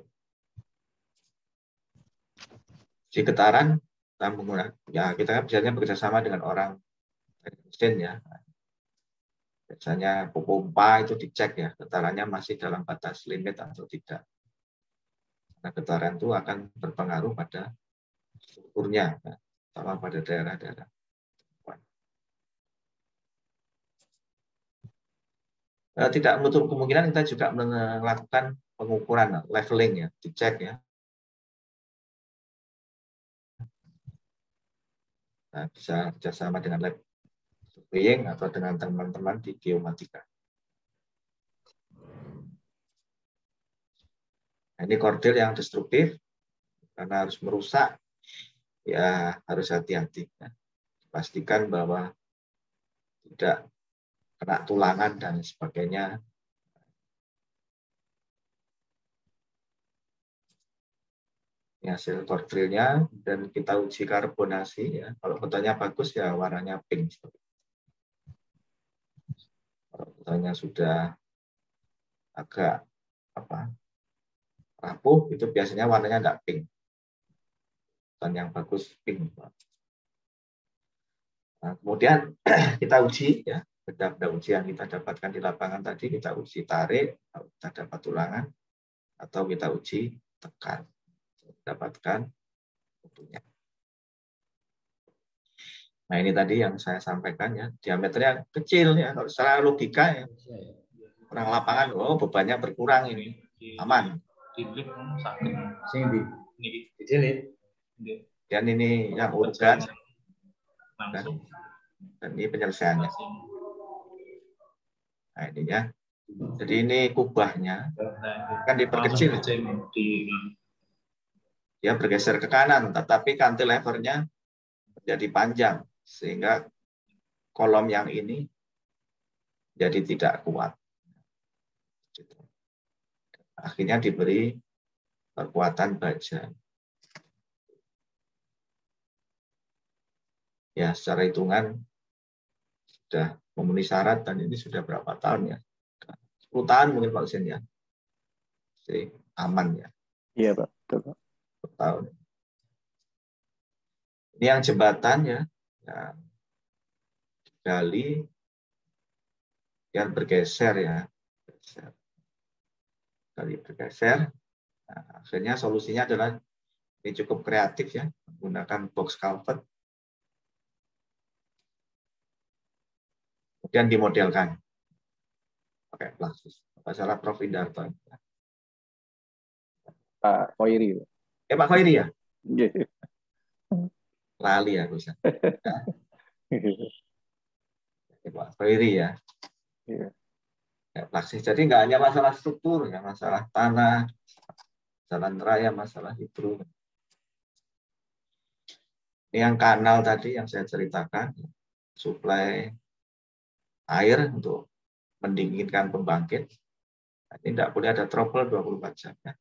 Uji getaran kita menggunakan ya kita kan biasanya bekerjasama dengan orang mesin ya. Biasanya pompa itu dicek ya getarannya masih dalam batas limit atau tidak. Nah, getaran itu akan berpengaruh pada strukturnya, ya, sama pada daerah-daerah. Nah, tidak menutup kemungkinan kita juga melakukan pengukuran leveling ya, dicek ya. Nah, bisa kerjasama dengan lab surveying atau dengan teman-teman di geomatika. Nah, ini kordil yang destruktif karena harus merusak, ya harus hati-hati. Ya. Pastikan bahwa tidak kena tulangan dan sebagainya. Ini hasil kordilnya dan kita uji karbonasi ya. Kalau fotonya bagus ya warnanya pink. Kalau fotonya sudah agak apa rapuh itu biasanya warnanya tidak pink. Dan yang bagus pink. Nah, kemudian kita uji ya, benda-benda uji yang kita dapatkan di lapangan tadi kita uji tarik, kita dapat tulangan, atau kita uji tekan, dapatkan bentuknya. Nah ini tadi yang saya sampaikan ya, diameternya kecil ya, kalau secara logika ya, orang lapangan, oh bebannya berkurang ini, aman. Dan ini yang urgen. Dan, dan ini penyelesaiannya. Nah ini ya. Jadi ini kubahnya kan diperkecil. Dia bergeser ke kanan, tetapi cantilevernya menjadi panjang sehingga kolom yang ini jadi tidak kuat. Akhirnya diberi kekuatan baja. Ya, secara hitungan sudah memenuhi syarat dan ini sudah berapa tahun ya? sepuluh tahun mungkin Pak Husin ya. Jadi aman ya. Iya Pak, betul Pak. sepuluh tahun. Ini yang jembatan ya. Ya digali yang bergeser ya. Bergeser. Kali bergeser. Nah, akhirnya solusinya adalah ini cukup kreatif ya, menggunakan box culvert. Kemudian dimodelkan pakai plastis. Masalah Prof Indarto. Pak Khoiri. Eh Pak Khoiri ya? Yeah. Lali ya bisa. Ya. Pak Khoiri ya. Yeah. Ya, plastis. Jadi nggak hanya masalah struktur, ya masalah tanah, jalan raya, masalah hidro. Ini yang kanal tadi yang saya ceritakan, suplai air untuk mendinginkan pembangkit. Nah, ini tidak boleh ada trouble dua puluh empat jam. Ya.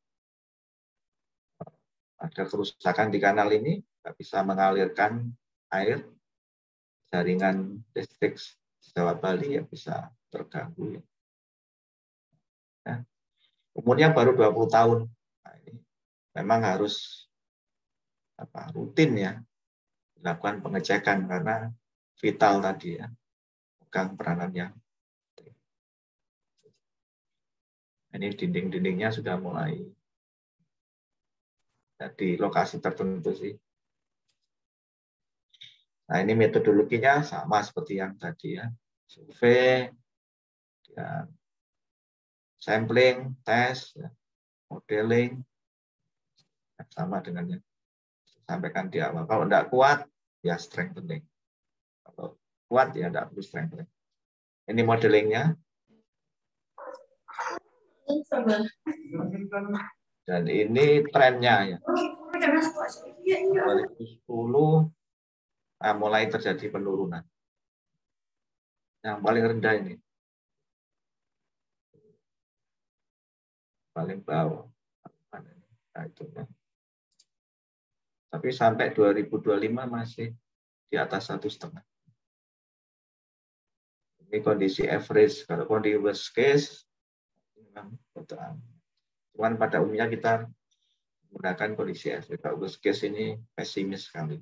Ada kerusakan di kanal ini, tidak bisa mengalirkan air. Jaringan listrik Jawa Bali ya bisa terganggu. Ya. Ya. Umurnya baru dua puluh tahun. Nah, ini memang harus apa, rutin ya dilakukan pengecekan karena vital tadi ya. Pegang peranan yang ini dinding-dindingnya sudah mulai di lokasi tertentu sih. Nah ini metodologinya sama seperti yang tadi ya, survei, ya, sampling, tes, ya, modeling, sama dengan yang sampaikan di awal. Kalau tidak kuat, ya strengthening. Kalau kuat, ya tidak perlu strengthening. Ini modelingnya. Dan ini trennya ya. dua ribu sepuluh nah, mulai terjadi penurunan. Yang paling rendah ini. Paling bawah. Nah, itu, ya. Tapi sampai dua ribu dua puluh lima masih di atas satu setengah. Ini kondisi average. Kalau kondisi worst case, memang betul. Cuman pada umumnya kita menggunakan kondisi average. Kalau worst case ini pesimis sekali.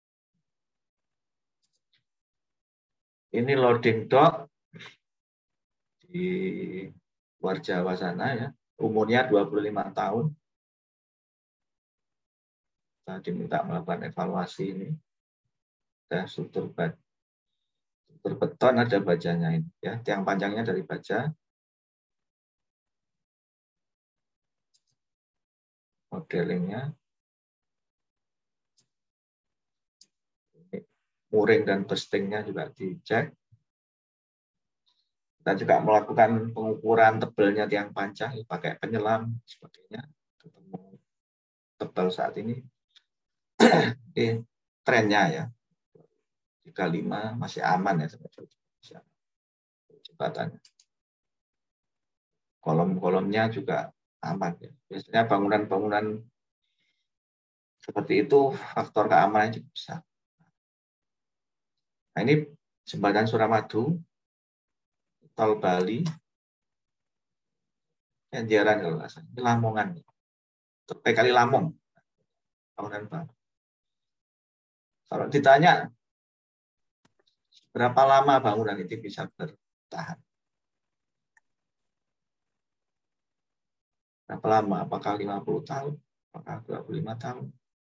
Ini loading dock di luar Jawa sana ya. Umurnya dua puluh lima tahun. Kita diminta melakukan evaluasi ini. Ada struktur bat, struktur beton ada bajanya ini ya. Tiang panjangnya dari baja. Modelingnya. Muring dan bestingnya juga dicek. Kita juga melakukan pengukuran tebalnya tiang panjang pakai penyelam sebagainya. Ketemu tebal saat ini. Ini trennya ya. tiga puluh lima masih aman ya jembatannya. Kolom-kolomnya juga aman ya. Biasanya bangunan-bangunan seperti itu faktor keamanan cukup besar. Nah, ini jembatan Suramadu, tol Bali, Kenjeran kalau nggak salah. Ini Lamongan. Tepai kali Lamong. Bangunan baru. Kalau ditanya berapa lama bangunan itu bisa bertahan? Berapa lama? Apakah lima puluh tahun? Apakah dua puluh lima tahun?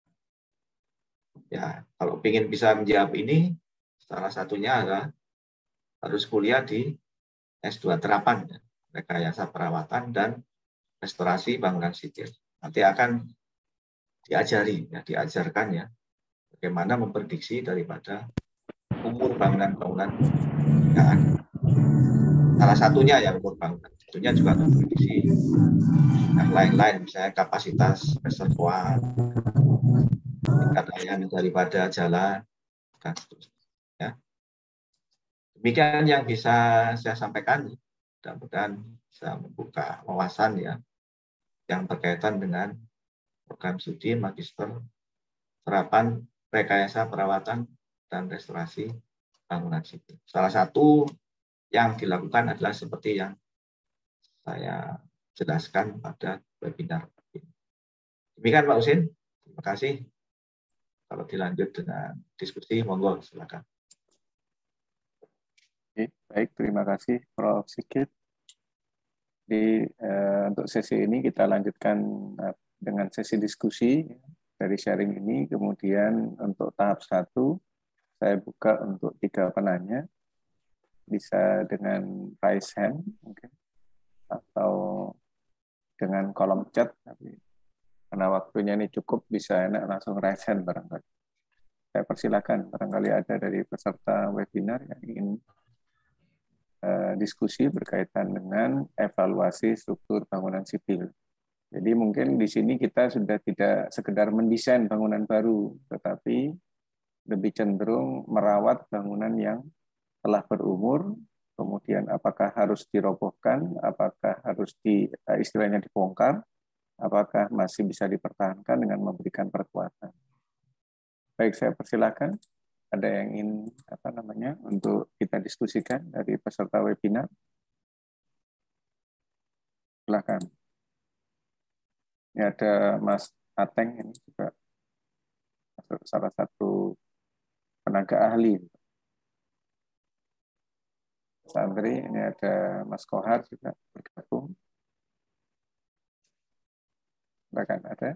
Ya, kalau ingin bisa menjawab ini, salah satunya adalah harus kuliah di S dua terapan, ya, rekayasa perawatan dan restorasi bangunan sipil. Nanti akan diajari, ya, diajarkan ya, bagaimana memprediksi daripada umur bangunan-bangunan yang ada. Salah satunya yang umur bangunan, tentunya juga memprediksi yang lain-lain, misalnya kapasitas reservoir, tingkat air daripada jalan, dan seterusnya. Ya. Demikian yang bisa saya sampaikan. Mudah-mudahan bisa membuka wawasan ya yang berkaitan dengan program studi magister terapan rekayasa perawatan dan restorasi bangunan sipil. Salah satu yang dilakukan adalah seperti yang saya jelaskan pada webinar ini. Demikian Pak Husin. Terima kasih. Kalau dilanjut dengan diskusi, monggo silakan. Oke, baik, terima kasih Prof Sigit. Di eh, untuk sesi ini kita lanjutkan eh, dengan sesi diskusi dari sharing ini. Kemudian untuk tahap satu saya buka untuk tiga penanya, bisa dengan raise hand, okay, atau dengan kolom chat. Tapi karena waktunya ini cukup, bisa enak langsung raise hand barangkali. Saya persilakan, barangkali ada dari peserta webinar yang ingin diskusi berkaitan dengan evaluasi struktur bangunan sipil. Jadi mungkin di sini kita sudah tidak sekedar mendesain bangunan baru, tetapi lebih cenderung merawat bangunan yang telah berumur, kemudian apakah harus dirobohkan, apakah harus di istilahnya dibongkar, apakah masih bisa dipertahankan dengan memberikan perkuatan. Baik, saya persilakan. Ada yang ingin apa namanya untuk kita diskusikan dari peserta webinar? Silakan. Ini ada Mas Ateng, ini juga salah satu tenaga ahli. Sandri, ini ada Mas Kohar juga bergabung. Silakan, ada.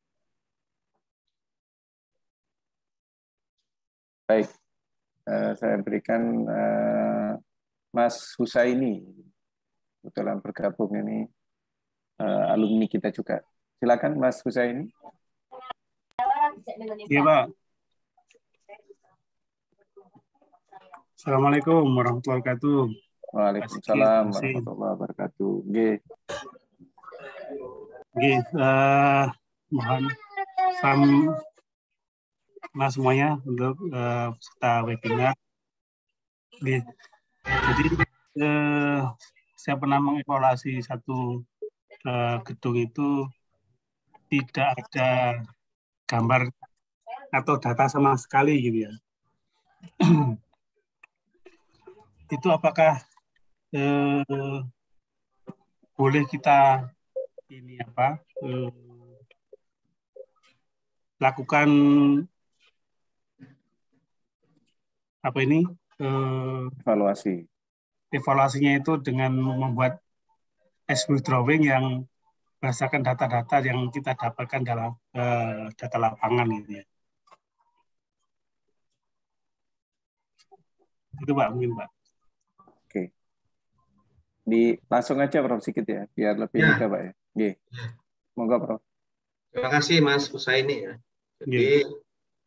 Baik, uh, saya berikan uh, Mas Husaini, kebetulan bergabung ini uh, alumni kita juga. Silakan Mas Husaini. Iya, Pak. Assalamualaikum warahmatullahi wabarakatuh. Waalaikumsalam warahmatullahi wabarakatuh. Nggih. Nggih, eh, mohon salam mas semuanya untuk uh, peserta webinar. Nggih. Jadi eh, saya pernah mengevaluasi satu eh, gedung itu tidak ada gambar atau data sama sekali gitu ya. Itu apakah eh, boleh kita ini apa eh, lakukan apa ini eh, evaluasi evaluasinya itu dengan membuat as-built drawing yang berdasarkan data-data yang kita dapatkan dalam eh, data lapangan gitu ya. Itu Pak mungkin Pak. Oke. Di langsung aja Prof sedikit ya, biar lebih Ya. mudah Pak ya. Nggih. Monggo Prof. Terima kasih Mas Husaini ya. Jadi Nggih.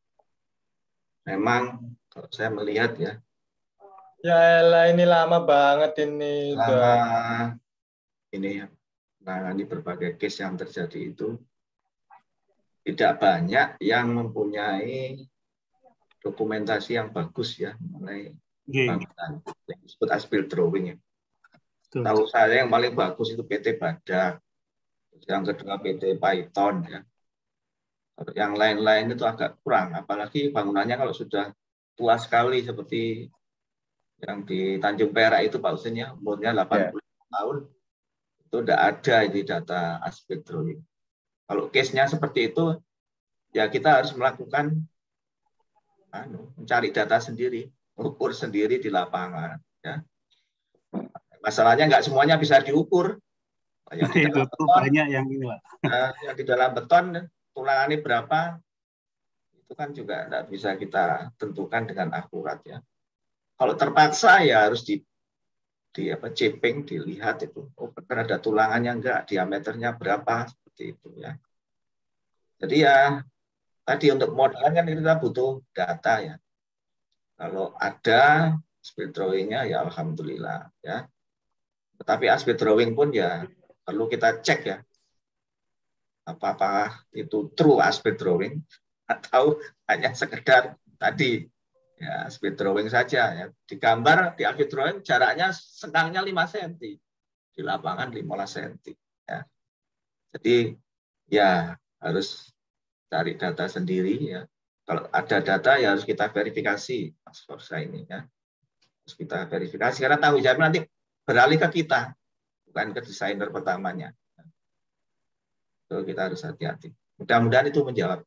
memang kalau saya melihat ya, Ya elah, ini lama banget ini. selama Udah. ini ya, menangani berbagai case yang terjadi itu tidak banyak yang mempunyai dokumentasi yang bagus ya mengenai bangunan yang disebut as-built drawing ya. Betul. Tahu saya yang paling bagus itu P T Badak, yang kedua P T Python ya. Kalau yang lain-lain itu agak kurang, apalagi bangunannya kalau sudah tua sekali seperti yang di Tanjung Perak itu Pak Husin ya, umurnya delapan puluh yeah. tahun, itu tidak ada di data as-built drawing. Kalau case-nya seperti itu, ya kita harus melakukan anu, mencari data sendiri, ukur sendiri di lapangan. Ya. Masalahnya nggak semuanya bisa diukur. Yang di dalam itu beton, banyak yang ini Pak. Nah, yang di dalam beton tulangannya berapa, itu kan juga tidak bisa kita tentukan dengan akurat ya. Kalau terpaksa ya harus di di apa chipping, dilihat itu, oh benar ada tulangannya enggak, diameternya berapa, seperti itu ya. Jadi ya tadi untuk modelan kan kita butuh data ya. Kalau ada as-built drawing-nya ya alhamdulillah ya. Tetapi as-built drawing pun ya perlu kita cek ya. Apakah itu true as-built drawing atau hanya sekedar tadi ya as-built drawing saja ya. Di gambar di as-built drawing jaraknya sengkangnya lima sentimeter, di lapangan lima belas sentimeter ya. Jadi ya harus cari data sendiri ya. Kalau ada data ya harus kita verifikasi Mas Forsa ini ya. Harus kita verifikasi karena tanggung jawab nanti beralih ke kita, bukan ke desainer pertamanya. So, kita harus hati-hati. Mudah-mudahan itu menjawab.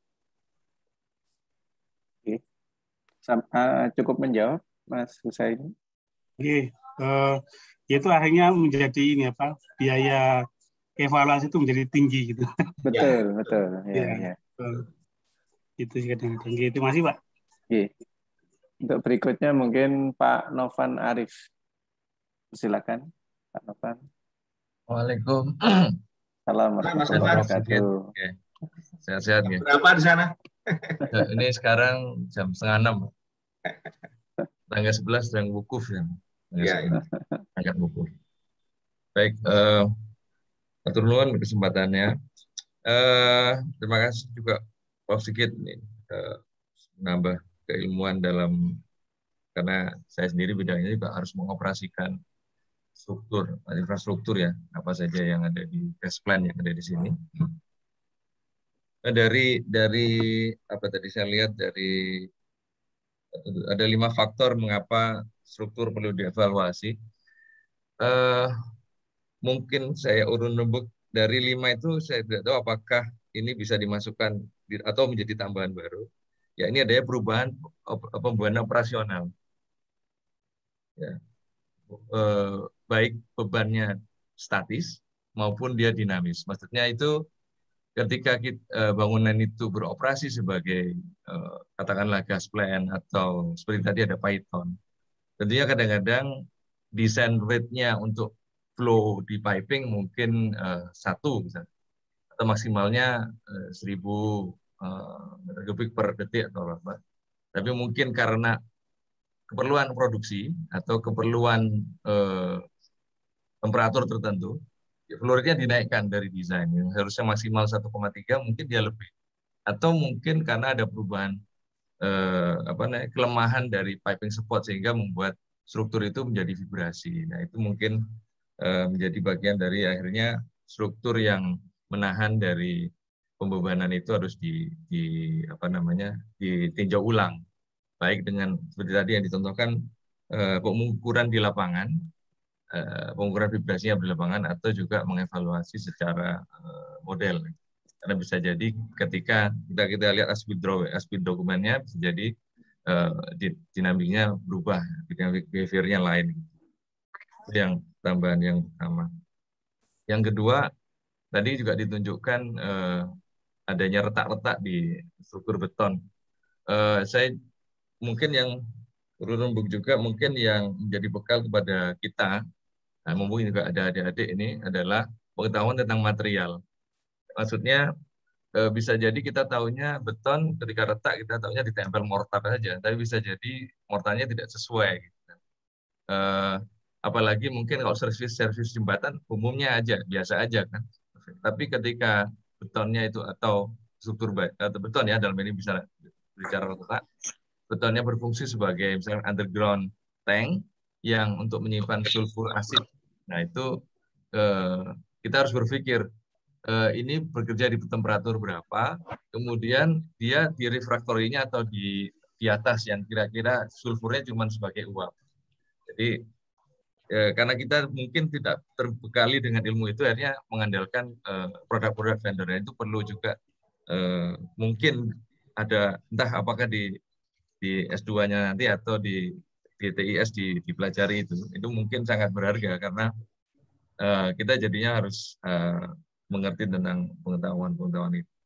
Oke. Cukup menjawab Mas Husaini. Oke. Uh, itu akhirnya menjadi ini apa? Biaya evaluasi itu menjadi tinggi gitu. Betul, ya. betul. Ya, ya. ya. Uh, itu sih kadang-kadang. Itu masih Pak. Oke. Untuk berikutnya mungkin Pak Novan Arif. Silakan Pak Novan. Waalaikum. Salam warahmatullahi wabarakatuh. Sehat-sehat ya. Berapa di sana? Ya, ini sekarang jam setengah enam. Tanggal sebelas sedang wukuf ya. Ya, ya. Angkat wukuf. Baik, eh, atur nuwun kesempatannya. Eh, terima kasih juga Prof Sigit nih, eh, menambah keilmuan dalam karena saya sendiri bidangnya juga harus mengoperasikan struktur, infrastruktur ya, apa saja yang ada di test plan yang ada di sini. Nah, dari dari apa tadi saya lihat dari ada lima faktor mengapa struktur perlu dievaluasi. Uh, mungkin saya urun rembuk dari lima itu saya tidak tahu apakah ini bisa dimasukkan di, atau menjadi tambahan baru. Ya ini adanya perubahan pembebanan operasional. Ya. Uh, baik bebannya statis maupun dia dinamis. Maksudnya itu ketika kita, uh, bangunan itu beroperasi sebagai uh, katakanlah gas plan atau seperti tadi ada Python, tentunya kadang-kadang desain rate-nya untuk flow di piping mungkin uh, satu misalnya, atau maksimalnya uh, seribu uh, meter kubik per detik atau apa. Tapi mungkin karena keperluan produksi atau keperluan uh, temperatur tertentu, ya, flow rate-nya dinaikkan dari desain. Yang harusnya maksimal satu koma tiga, mungkin dia lebih. Atau mungkin karena ada perubahan eh, apa namanya, kelemahan dari piping support sehingga membuat struktur itu menjadi vibrasi. Nah, itu mungkin eh, menjadi bagian dari akhirnya struktur yang menahan dari pembebanan itu harus di, di apa namanya ditinjau ulang. Baik dengan seperti tadi yang dicontohkan eh, pengukuran di lapangan, pengukuran vibrasinya di lapangan, atau juga mengevaluasi secara uh, model. Karena bisa jadi ketika kita kita lihat as-built drawing, as-built dokumennya, bisa jadi uh, dinamiknya berubah, dinamik behavior-nya lain. Itu yang tambahan yang pertama. Yang kedua, tadi juga ditunjukkan uh, adanya retak-retak di struktur beton. Uh, saya mungkin yang perlu rembuk juga, mungkin yang menjadi bekal kepada kita, nah, mumpung juga ada adik-adik ini, adalah pengetahuan tentang material. Maksudnya bisa jadi kita tahunya beton ketika retak kita tahunya ditempel mortar saja, tapi bisa jadi mortarnya tidak sesuai. Apalagi mungkin kalau servis-servis jembatan umumnya aja biasa aja kan. Tapi ketika betonnya itu atau struktur atau beton ya dalam ini bisa bicara retak, betonnya berfungsi sebagai misalnya underground tank yang untuk menyimpan sulfur asid. Nah, itu eh, kita harus berpikir eh, ini bekerja di temperatur berapa, kemudian dia di refraktorinya atau di di atas yang kira-kira sulfurnya cuma sebagai uap. Jadi eh, karena kita mungkin tidak terbekali dengan ilmu itu, akhirnya mengandalkan produk-produk eh, vendor. Itu perlu juga eh, mungkin ada entah apakah di di S dua-nya nanti atau di di T I S di, dipelajari itu, itu mungkin sangat berharga karena uh, kita jadinya harus uh, mengerti tentang pengetahuan-pengetahuan itu.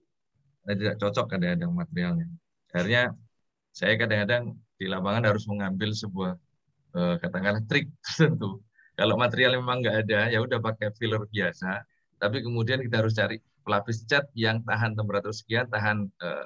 Nah, tidak cocok kadang-kadang materialnya. Akhirnya saya kadang-kadang di lapangan harus mengambil sebuah uh, katakanlah trik tertentu. Kalau material memang nggak ada, ya udah pakai filler biasa. Tapi kemudian kita harus cari pelapis cat yang tahan temperatur sekian, tahan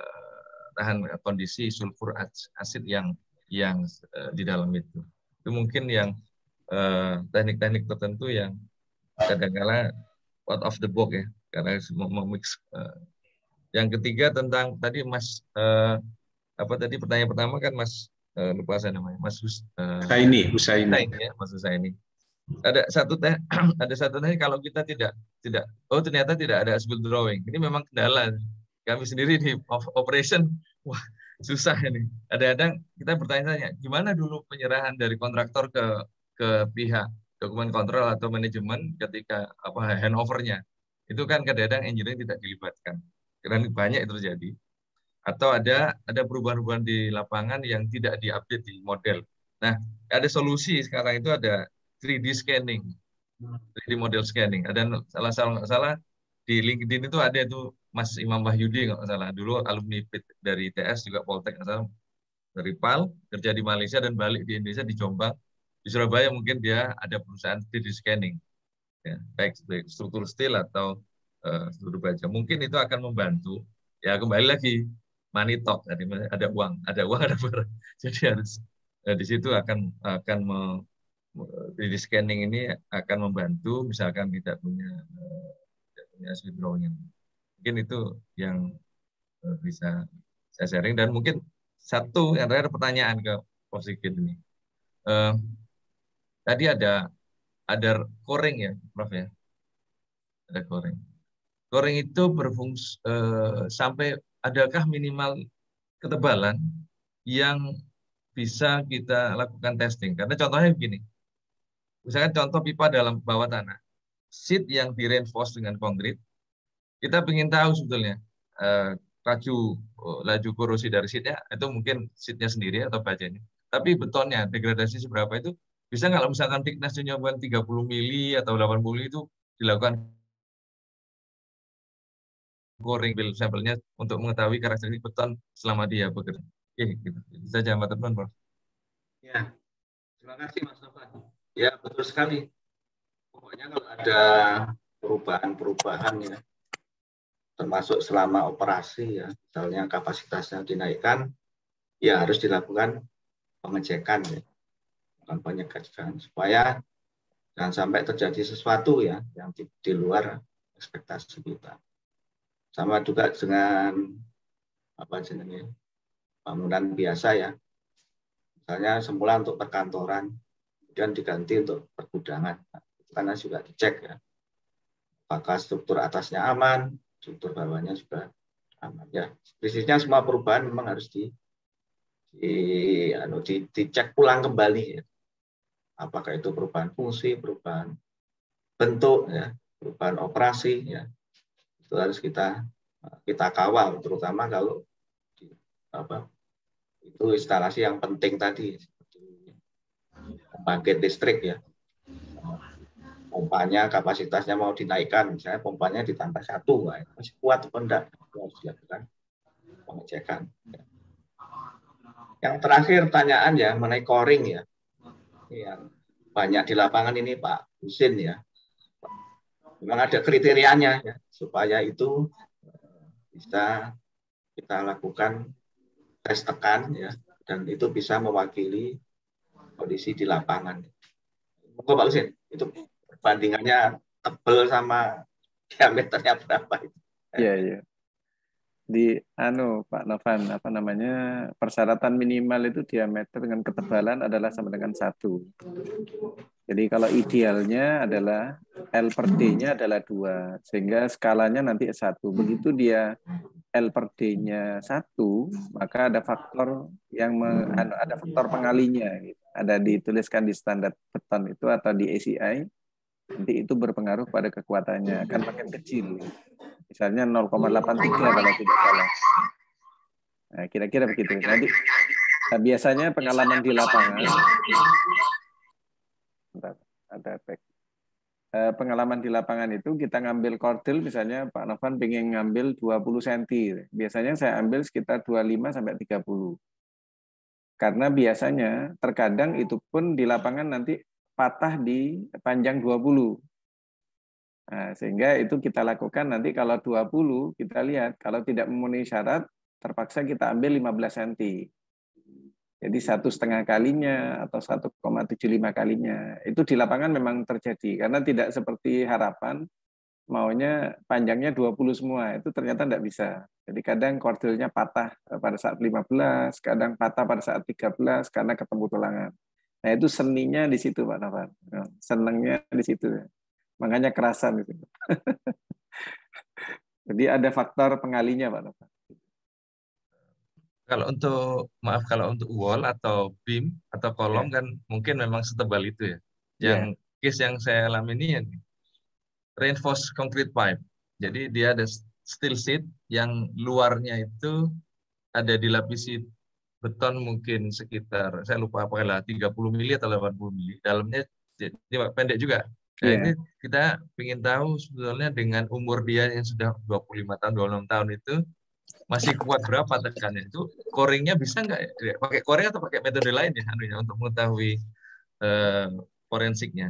uh, tahan kondisi sulfur asid yang yang uh, di dalam itu. Itu mungkin yang teknik-teknik uh, tertentu yang kadang-kala out of the box ya, karena memix. Uh, yang ketiga tentang tadi Mas uh, apa tadi pertanyaan pertama kan Mas uh, lupa saya namanya Mas Hus, uh, Husaini, Husaini ya Mas Husaini. Ada satu teh ada satu teh kalau kita tidak tidak oh ternyata tidak ada as-built drawing. Ini memang kendala kami sendiri di operation. Wah, susah ini. Kadang-kadang kita bertanya-tanya, gimana dulu penyerahan dari kontraktor ke ke pihak dokumen kontrol atau manajemen ketika apa handover-nya. Itu kan kadang-kadang engineering tidak dilibatkan. Karena banyak itu terjadi. Atau ada ada perubahan-perubahan di lapangan yang tidak diupdate di model. Nah, ada solusi sekarang itu ada tiga D scanning. tiga D model scanning. Ada salah salah salah di LinkedIn itu ada itu Mas Imam Wahyudi nggak salah, dulu alumni dari T S juga Poltek nggak salah, dari P A L, kerja di Malaysia dan balik di Indonesia di Jombang. Di Surabaya mungkin dia ada perusahaan tiga D scanning, ya, baik struktur steel atau uh, struktur baja. Mungkin itu akan membantu. Ya kembali lagi money talk, tadi ada uang, ada uang ada barang. Jadi harus uh, di situ akan akan me, tiga D scanning ini akan membantu, misalkan tidak punya uh, tidak punya as-built drawing. Mungkin itu yang bisa saya sharing. Dan mungkin satu yang terakhir pertanyaan ke Prof Sigit ini. Uh, tadi ada ada coring ya, Prof ya. Ada coring. Coring itu berfungsi uh, sampai adakah minimal ketebalan yang bisa kita lakukan testing? Karena contohnya begini. Misalkan contoh pipa dalam bawah tanah. Sheet yang di reinforce dengan konkrit, kita ingin tahu sebetulnya uh, laju uh, laju korosi dari sheetnya itu mungkin sheetnya sendiri atau bajanya. Tapi betonnya degradasi seberapa itu bisa nggak misalkan thickness-nya nyoba tiga puluh mili atau delapan puluh mili itu dilakukan coring build sampelnya untuk mengetahui karakteristik beton selama dia bekerja. Oke, gitu. Itu saja Mbak teman, Prof. Ya, terima kasih Mas Novan. Ya, betul sekali. Pokoknya kalau ada perubahan-perubahan ya, termasuk selama operasi ya, misalnya kapasitasnya dinaikkan, ya harus dilakukan pengecekan ya, bukan pengecekan supaya jangan sampai terjadi sesuatu ya yang di, di luar ekspektasi kita. Sama juga dengan apa jenisnya bangunan biasa ya, misalnya semula untuk perkantoran, kemudian diganti untuk pergudangan, nah, itu karena juga dicek ya, apakah struktur atasnya aman, struktur bawahnya juga aman ya. Prinsipnya semua perubahan memang harus di, di, anu, di dicek ulang kembali ya. Apakah itu perubahan fungsi, perubahan bentuk ya, perubahan operasi ya, itu harus kita kita kawal, terutama kalau di, apa itu instalasi yang penting tadi seperti pembangkit listrik ya, pompanya kapasitasnya mau dinaikkan, misalnya pompanya ditambah satu, nah, masih kuat atau enggak, itu harus dilakukan pengecekan ya. Yang terakhir pertanyaan ya mengenai coring ya, yang banyak di lapangan ini Pak Husin ya, memang ada kriterianya ya, supaya itu bisa kita lakukan tes tekan ya, dan itu bisa mewakili kondisi di lapangan. Monggo Pak Husin, itu perbandingannya tebel sama diameternya berapa itu? Iya, iya. Di anu Pak Novan, apa namanya, persyaratan minimal itu diameter dengan ketebalan adalah sama dengan satu. Jadi kalau idealnya adalah L per D-nya adalah dua, sehingga skalanya nanti satu. Begitu dia L per D-nya satu, maka ada faktor yang me, ada faktor pengalinya. Gitu. Ada dituliskan di standar beton itu atau di A C I, nanti itu berpengaruh pada kekuatannya, akan makin kecil. Misalnya nol koma delapan tiga kalau tidak salah. Nah, kira-kira begitu. Nanti nah, biasanya pengalaman di lapangan, bentar, ada efek. Eh, pengalaman di lapangan itu kita ngambil kordel, misalnya Pak Novan pengen ngambil dua puluh sentimeter. Biasanya saya ambil sekitar dua puluh lima sampai tiga puluh. Karena biasanya terkadang itu pun di lapangan nanti patah di panjang dua puluh. Nah, sehingga itu kita lakukan nanti kalau dua puluh, kita lihat kalau tidak memenuhi syarat, terpaksa kita ambil lima belas sentimeter. Jadi satu setengah kalinya atau satu koma tujuh lima kalinya. Itu di lapangan memang terjadi, karena tidak seperti harapan, maunya panjangnya dua puluh semua, itu ternyata tidak bisa. Jadi kadang kordelnya patah pada saat lima belas, kadang patah pada saat tiga belas, karena ketemu tulangan. Nah itu seninya di situ Pak Novan, senangnya di situ. Makanya kerasan itu. Jadi ada faktor pengalinya Pak Novan. Kalau untuk maaf kalau untuk wall atau beam atau kolom yeah. kan mungkin memang setebal itu ya. Yang yeah. case yang saya alami ini ya, reinforced concrete pipe. Jadi dia ada steel sheet yang luarnya itu ada dilapisi beton mungkin sekitar saya lupa apakah tiga puluh mili atau delapan puluh mili. Dalamnya jadi pendek juga. Nah, yeah. ini kita ingin tahu sebetulnya dengan umur dia yang sudah dua puluh lima tahun, dua puluh enam tahun itu masih kuat berapa tekannya, itu coringnya bisa nggak ya? Pakai coring atau pakai metode lain ya anunya untuk mengetahui uh, forensiknya?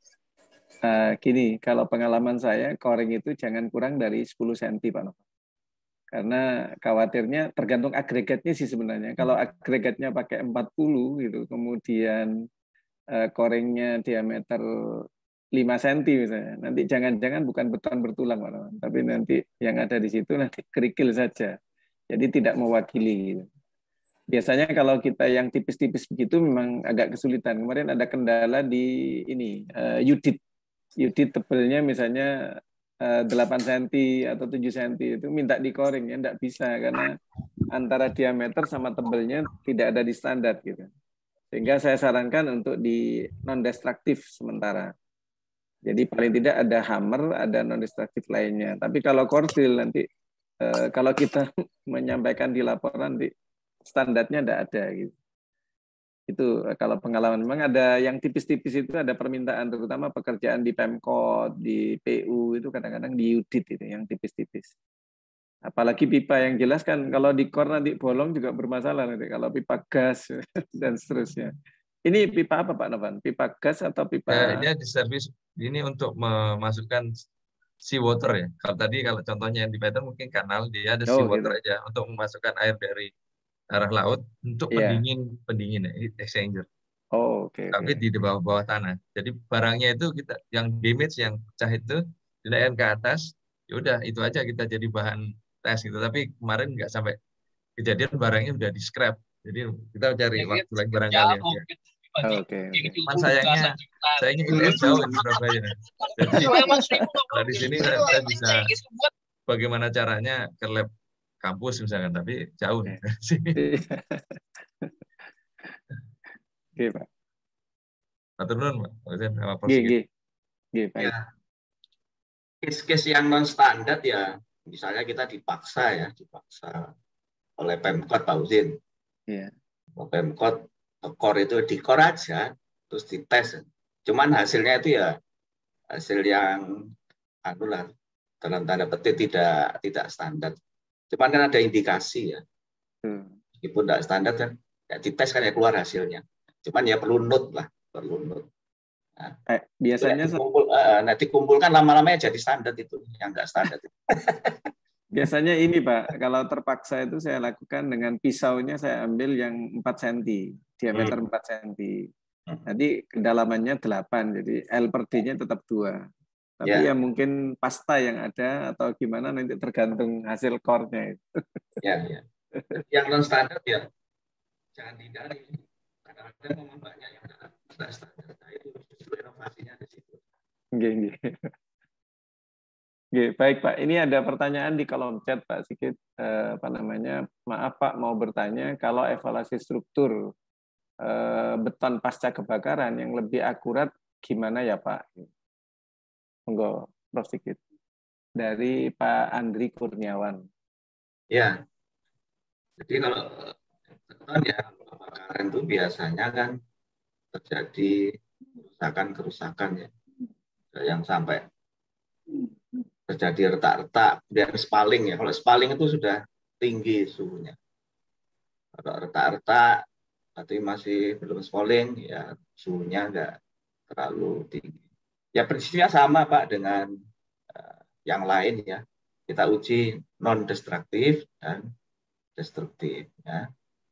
Uh, gini, kalau pengalaman saya coring itu jangan kurang dari sepuluh sentimeter Pak Novan. Karena khawatirnya tergantung agregatnya sih sebenarnya. Kalau agregatnya pakai empat puluh gitu, kemudian uh, coringnya diameter lima sentimeter misalnya, nanti jangan-jangan bukan beton bertulang Pak Novan, tapi nanti yang ada di situ nanti kerikil saja. Jadi tidak mewakili. Gitu. Biasanya kalau kita yang tipis-tipis begitu memang agak kesulitan. Kemarin ada kendala di ini uh, Udit. Udit tebelnya misalnya uh, delapan sentimeter atau tujuh sentimeter itu minta di coring ya enggak bisa karena antara diameter sama tebelnya tidak ada di standar gitu. Sehingga saya sarankan untuk di non destruktif sementara. Jadi paling tidak ada hammer, ada non destruktif lainnya. Tapi kalau kordil nanti eh, kalau kita menyampaikan di laporan di standarnya tidak ada gitu. Itu kalau pengalaman memang ada yang tipis-tipis itu ada permintaan, terutama pekerjaan di Pemkot, di P U itu kadang-kadang di Udit itu yang tipis-tipis. Apalagi pipa yang jelas kan kalau di kor nanti bolong juga bermasalah nanti kalau pipa gas dan seterusnya. Ini pipa apa Pak Novan? Pipa gas atau pipa? Ya, ini di servis ini untuk memasukkan seawater ya. Kalau tadi kalau contohnya yang di Python mungkin kanal, dia ada Oh, seawater gitu. aja untuk memasukkan air dari arah laut untuk Iya. pendingin pendingin ya, heat exchanger. Oh, oke, Tapi oke. di bawah bawah tanah. Jadi barangnya itu kita yang damage yang pecah itu dinaikkan ke atas, ya udah itu aja kita jadi bahan tes gitu. Tapi kemarin nggak sampai kejadian, barangnya udah di scrap. Jadi kita cari waktu lagi barangkali ya. Oh, oke, oke. Cuman sayangnya, sayangnya I T S jauh di Surabaya. Jadi kalau di sini saya, saya bisa bagaimana caranya ke lab kampus misalkan, tapi jauh nih dari sini. Oke, Pak. Atur nuhun, Pak. Apa Oke, oke. Oke, baik. Ya, case-case yang non standar ya, misalnya kita dipaksa ya, dipaksa oleh Pemkot Pak Uzin. Iya. Pemkot core itu dikor aja, terus dites. Cuman hasilnya itu ya hasil yang anulah dalam tanda petik tidak tidak standar. Cuman kan ada indikasi ya. Hmm. Meskipun tidak standar kan, ya dites kan ya keluar hasilnya. Cuman ya perlu note lah, perlu note. Nah, eh, biasanya dikumpul, uh, nanti kumpulkan lama-lama ya jadi standar itu, yang nggak standar. Biasanya ini Pak, kalau terpaksa itu saya lakukan dengan pisaunya saya ambil yang empat sentimeter, diameter hmm. empat sentimeter. Nanti kedalamannya delapan, jadi L per D-nya tetap dua. Tapi yeah. ya mungkin pasta yang ada atau gimana nanti tergantung hasil core-nya itu. Ya, ya. Yang non standar ya jangan dihindari. Kadang-kadang memang banyak yang tidak standar. Nah, itu justru inovasinya di situ. Oke, oke. Oke, baik Pak. Ini ada pertanyaan di kolom chat Pak Sigit. Eh, apa namanya? Maaf Pak, mau bertanya kalau evaluasi struktur eh, beton pasca kebakaran yang lebih akurat gimana ya Pak? Monggo, Prof Sigit. Dari Pak Andri Kurniawan. Ya. Jadi kalau beton ya kebakaran itu biasanya kan terjadi kerusakan-kerusakan ya. Yang sampai terjadi retak-retak, kemudian spaling ya. Kalau spaling itu sudah tinggi suhunya. Kalau retak-retak, tapi masih belum spaling, ya suhunya enggak terlalu tinggi. Ya prinsipnya sama Pak dengan uh, yang lain ya. Kita uji non-destruktif dan destruktif. Ya.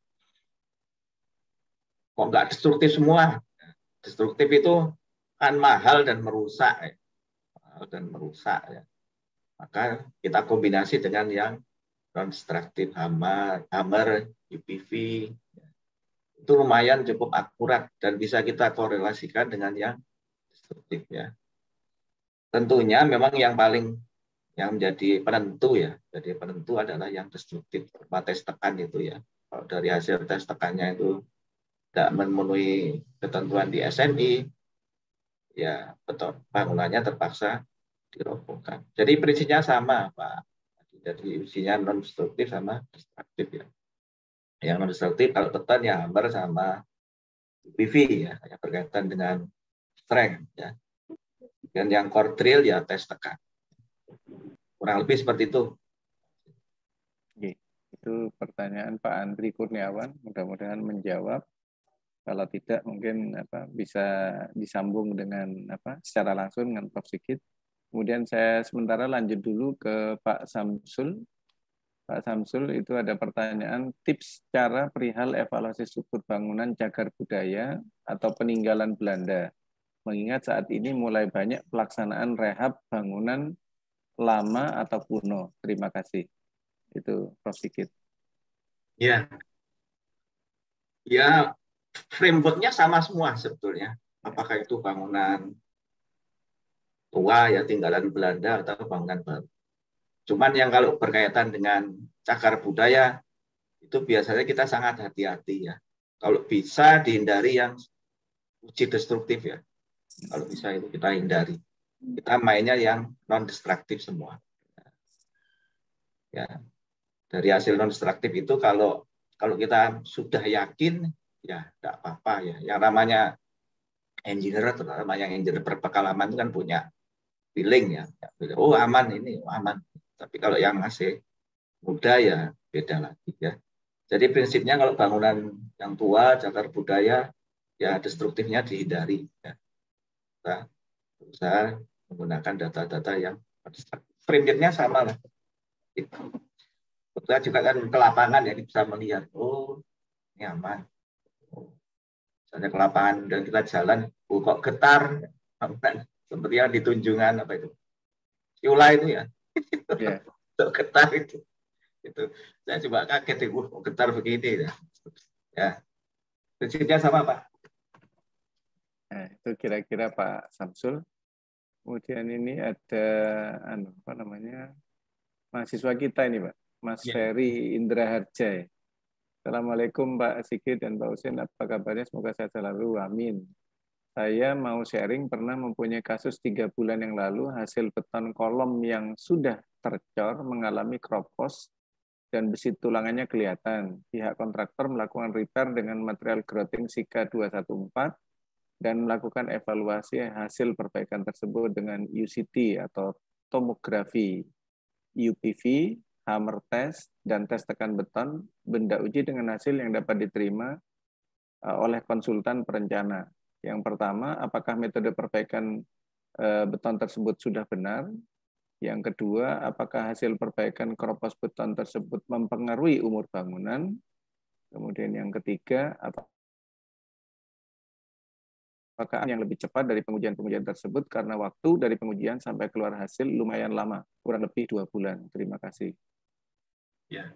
Kok enggak destruktif semua? Destruktif itu kan mahal dan merusak. Ya. Mahal dan merusak ya. Maka kita kombinasi dengan yang non-destruktif, hammer, hammer, U P V. Itu lumayan cukup akurat dan bisa kita korelasikan dengan yang destruktif ya. Tentunya memang yang paling yang menjadi penentu ya. Jadi penentu adalah yang destruktif, tes tekan itu ya. Kalau dari hasil tes tekannya itu tidak memenuhi ketentuan di S N I, ya betul bangunannya terpaksa dirobohkan. Jadi prinsipnya sama Pak. Jadi usinya non destruktif sama destruktif ya. Yang non destruktif kalau beton ya hammer sama U P V ya, yang berkaitan dengan strength ya. Dan yang core drill ya tes tekan. Kurang lebih seperti itu. Oke. Itu pertanyaan Pak Andri Kurniawan, mudah-mudahan menjawab. Kalau tidak mungkin apa bisa disambung dengan apa secara langsung dengan Prof Sigit. Kemudian saya sementara lanjut dulu ke Pak Samsul. Pak Samsul itu ada pertanyaan tips cara perihal evaluasi struktur bangunan cagar budaya atau peninggalan Belanda. Mengingat saat ini mulai banyak pelaksanaan rehab bangunan lama atau kuno. Terima kasih. Itu Prof Sigit. Ya. Ya, framework-nya sama semua sebetulnya. Apakah itu bangunan tua ya tinggalan Belanda atau bangunan baru. Cuman yang kalau berkaitan dengan cagar budaya itu biasanya kita sangat hati-hati ya. Kalau bisa dihindari yang uji destruktif ya. Kalau bisa itu kita hindari. Kita mainnya yang non destruktif semua. Ya. Dari hasil non destruktif itu kalau kalau kita sudah yakin ya tidak apa-apa ya. Yang namanya engineer atau namanya engineer berpengalaman itu kan punya feeling ya. Oh aman ini, oh, aman. Tapi kalau yang masih muda ya beda lagi ya. Jadi prinsipnya kalau bangunan yang tua, cagar budaya, ya destruktifnya dihindari. Ya. Kita berusaha menggunakan data-data yang frame-nya sama lah. Kita juga kan ke lapangan ya bisa melihat, oh ini aman. Oh, misalnya ke lapangan dan kita jalan, oh kok getar, seperti yang di Tunjungan apa itu, Ciula itu ya, yeah. Kok getar itu, itu saya coba kaget, uh kok getar begini ya, ya prinsipnya sama Pak. Nah, itu kira-kira Pak Samsul. Kemudian ini ada anu, apa namanya mahasiswa kita ini Pak, Mas yeah. Ferry Indra Harja. Assalamualaikum Pak Sigit dan Pak Husin, apa kabarnya? Semoga sehat selalu, amin. Saya mau sharing, pernah mempunyai kasus tiga bulan yang lalu, hasil beton kolom yang sudah tercor mengalami kropos dan besi tulangannya kelihatan. Pihak kontraktor melakukan repair dengan material grouting Sika dua satu empat dan melakukan evaluasi hasil perbaikan tersebut dengan U C T atau tomografi, U P V, hammer test, dan tes tekan beton, benda uji dengan hasil yang dapat diterima oleh konsultan perencana. Yang pertama, apakah metode perbaikan beton tersebut sudah benar? Yang kedua, apakah hasil perbaikan keropos beton tersebut mempengaruhi umur bangunan? Kemudian yang ketiga, apakah yang lebih cepat dari pengujian-pengujian tersebut karena waktu dari pengujian sampai keluar hasil lumayan lama, kurang lebih dua bulan. Terima kasih. Ya,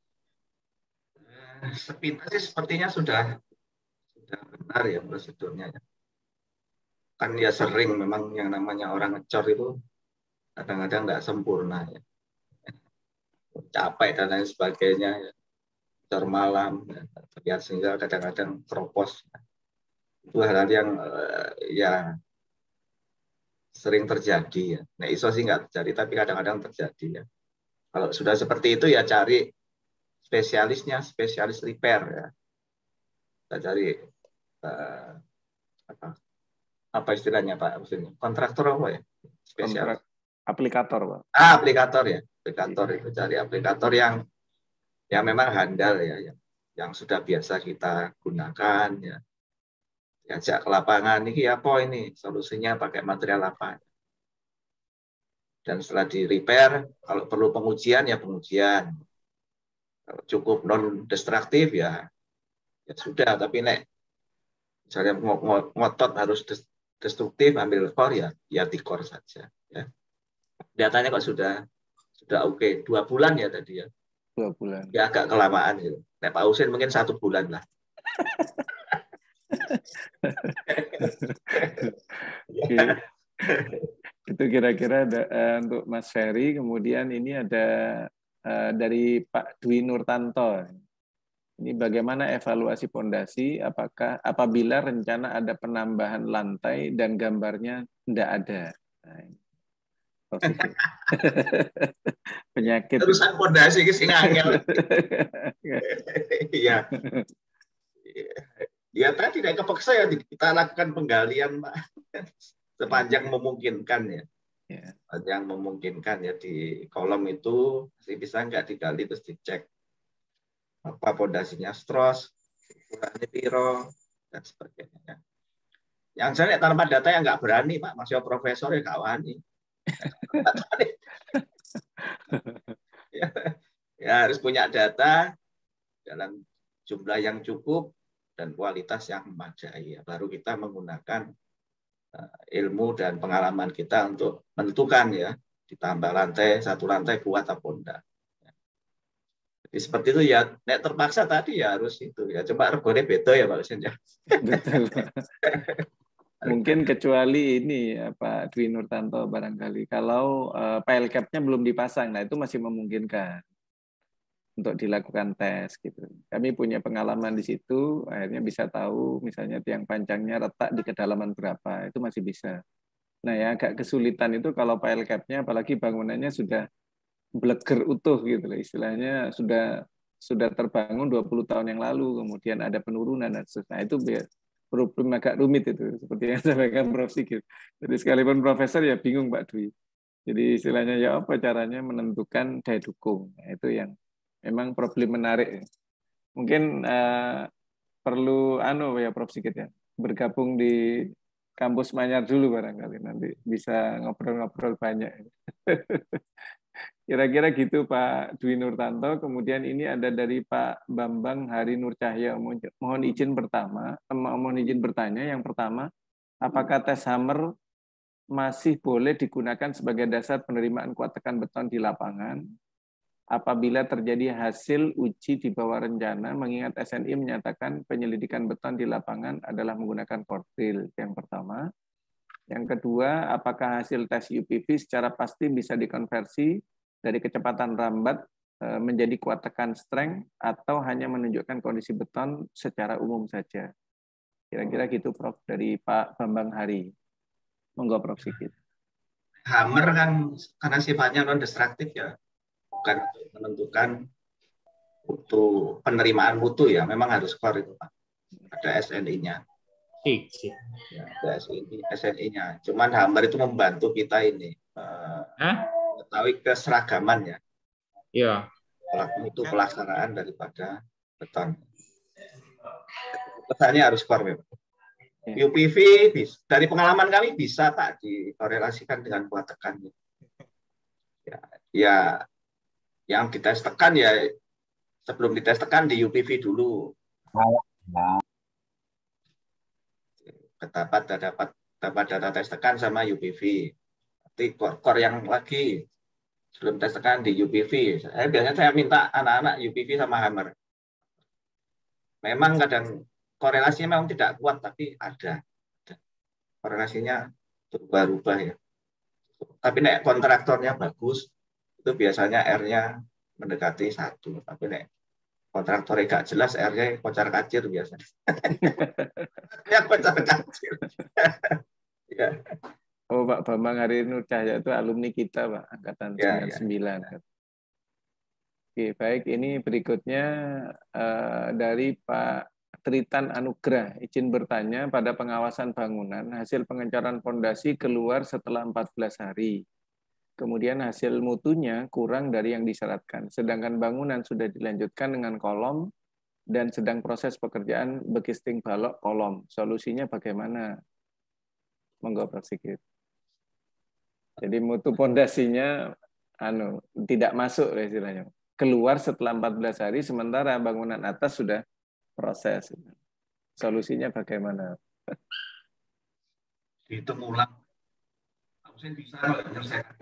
sepintas sih sepertinya sudah sudah benar ya prosedurnya. Kan ya sering memang yang namanya orang ngecor itu kadang-kadang nggak sempurna ya, capek dan lain sebagainya, ya. Ngecor malam, ya, sehingga kadang-kadang keropos. Itu hal-hal yang uh, ya sering terjadi ya. Nah, iso sih nggak terjadi, tapi kadang-kadang terjadi ya. Kalau sudah seperti itu ya cari spesialisnya, spesialis repair ya. Kita cari uh, apa, apa istilahnya Pak? Maksudnya kontraktor apa ya? Spesialis. Aplikator Pak. Ah, aplikator ya. Aplikator itu cari aplikator yang yang memang handal ya, yang, yang sudah biasa kita gunakan ya. Diajak ke lapangan, ini apa ini? Solusinya pakai material apa? Dan setelah di repair, kalau perlu pengujian ya pengujian. Kalau cukup non destruktif ya, ya sudah. Tapi nek misalnya ngotot harus destruktif, ambil core ya, ya di core saja. Ya. Datanya kok sudah sudah oke okay. Dua bulan ya tadi ya. Dua bulan. Ya agak kelamaan gitu. Nek Pak Husin mungkin satu bulan lah. Itu kira-kira uh, untuk Mas Ferry. Kemudian ini ada uh, dari Pak Dwi Nurtanto. Ini bagaimana evaluasi pondasi? Apakah apabila rencana ada penambahan lantai dan gambarnya tidak ada? Nah, penyakit. Urusan pondasi ke sini angel. Iya. Ya tadi tidak kepaksa ya kita lakukan penggalian Pak. Sepanjang memungkinkan ya. Yeah. Sepanjang memungkinkan ya di kolom itu masih bisa nggak digali terus dicek apa pondasinya stros, ukurannya piro dan sebagainya. Yang saya lihat tanpa data yang nggak berani Pak, masih profesor ya nggak wani. ya, ya harus punya data dalam jumlah yang cukup dan kualitas yang memadai ya. Baru kita menggunakan uh, ilmu dan pengalaman kita untuk menentukan ya ditambah lantai satu lantai kuat atau enggak. Ya. Jadi seperti itu ya. Nek terpaksa tadi ya harus itu ya. Coba regone beda ya Pak Husin ya. Betul. Mungkin kecuali ini Pak Dwi Nurtanto barangkali kalau uh, pile cap-nya belum dipasang, nah itu masih memungkinkan untuk dilakukan tes gitu. Kami punya pengalaman di situ, akhirnya bisa tahu misalnya tiang panjangnya retak di kedalaman berapa, itu masih bisa. Nah ya agak kesulitan itu kalau pile cap-nya apalagi bangunannya sudah bleger utuh gitu loh, istilahnya sudah sudah terbangun dua puluh tahun yang lalu, kemudian ada penurunan dan seterusnya. Nah, itu problem agak rumit itu, seperti yang sampaikan Prof Sigit. Jadi sekalipun profesor ya bingung Pak Dwi. Jadi istilahnya ya apa caranya menentukan daya dukung. Nah, itu yang memang problem menarik. Mungkin uh, perlu anu ya Prof Sigit ya, bergabung di kampus Manyar dulu barangkali, nanti bisa ngobrol-ngobrol banyak. Kira-kira gitu Pak Dwi Nurtanto. Kemudian ini ada dari Pak Bambang Hari Nur Cahya. Mohon izin pertama, mohon izin bertanya. Yang pertama, apakah tes hammer masih boleh digunakan sebagai dasar penerimaan kuat tekan beton di lapangan apabila terjadi hasil uji di bawah rencana, mengingat S N I menyatakan penyelidikan beton di lapangan adalah menggunakan core drill? Yang pertama. Yang kedua, apakah hasil tes U P V secara pasti bisa dikonversi dari kecepatan rambat menjadi kuat tekan strength atau hanya menunjukkan kondisi beton secara umum saja? Kira-kira gitu Prof dari Pak Bambang Hari. Monggo Prof Sigit. Hammer kan karena sifatnya non destruktif ya, bukan menentukan mutu, penerimaan mutu ya, memang harus core itu Pak. Ada S N I-nya. Ya, ada S N I-nya. Cuman hammer itu membantu kita ini uh, mengetahui keseragaman ya. Iya. Mutu pelaksanaan daripada beton. Pesannya harus core memang. U P V dari pengalaman kami bisa tak dikorelasikan dengan kuat tekan. Ya, ya yang dites tekan ya sebelum dites tekan di U P V dulu. Dapat dapat dapat data tes tekan sama U P V. Nanti core yang lagi sebelum tes tekan di U P V. Saya biasanya saya minta anak-anak U P V sama hammer. Memang kadang korelasinya memang tidak kuat, tapi ada. Korelasinya berubah-ubah ya. Tapi nek kontraktornya bagus, itu biasanya R-nya mendekati satu. Tapi nek kontraktornya gak jelas, R-nya kocar kacir biasanya. Ya kocar kacir. Ya. Oh Pak Bambang Hari Nur Cahya itu alumni kita Pak, angkatan Ya, sembilan puluh sembilan. Ya. Oke, baik. Ini berikutnya uh, dari Pak Tritan Anugrah, izin bertanya, pada pengawasan bangunan, hasil pengecoran fondasi keluar setelah empat belas hari. Kemudian hasil mutunya kurang dari yang disyaratkan. Sedangkan bangunan sudah dilanjutkan dengan kolom dan sedang proses pekerjaan bekisting balok kolom. Solusinya bagaimana? Monggo Prof Sigit. Jadi mutu fondasinya anu tidak masuk istilahnya. Keluar setelah empat belas hari, sementara bangunan atas sudah proses. Solusinya bagaimana? Dihitung ulang. Harusnya bisa menyelesaikan.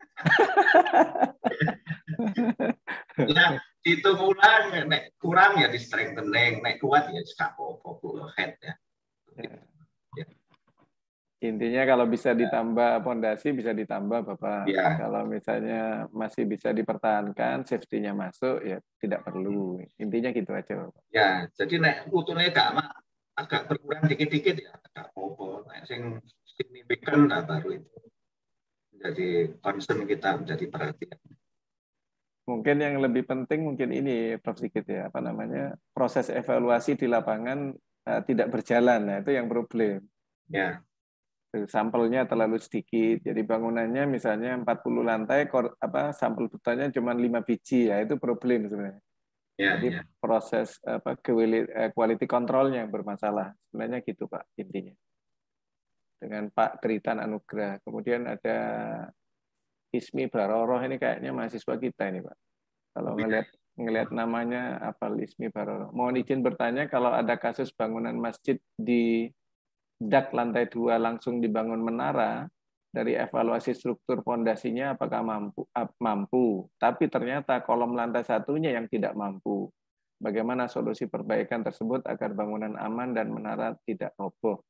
Ya, dihitung ulang, nek kurang ya di strengthening, nek kuat ya apa-apa head ya. Ya. Intinya kalau bisa ditambah fondasi bisa ditambah Bapak. Ya. Kalau misalnya masih bisa dipertahankan, safety-nya masuk ya tidak perlu. Intinya gitu aja Bapak. Ya, jadi nek mutunya agak agak berkurang dikit-dikit ya, agak apa-apa. Nek sing signifikan nah baru itu menjadi concern kita, menjadi perhatian. Mungkin yang lebih penting mungkin ini Prof Sigit ya, apa namanya? Proses evaluasi di lapangan uh, tidak berjalan. Nah, itu yang problem. Ya. Sampelnya terlalu sedikit, jadi bangunannya misalnya empat puluh lantai, apa sampel betonnya cuma lima biji, ya itu problem sebenarnya. Ya, jadi ya. proses apa quality controlnya yang bermasalah, sebenarnya gitu Pak intinya. Dengan Pak Tritan Anugrah, kemudian ada Ismi Baroroh, ini kayaknya mahasiswa kita ini Pak. Kalau ngelihat ngelihat namanya apa Ismi Baroroh. Mohon izin bertanya, kalau ada kasus bangunan masjid di dak lantai dua langsung dibangun menara, dari evaluasi struktur fondasinya apakah mampu mampu tapi ternyata kolom lantai satunya yang tidak mampu. Bagaimana solusi perbaikan tersebut agar bangunan aman dan menara tidak roboh?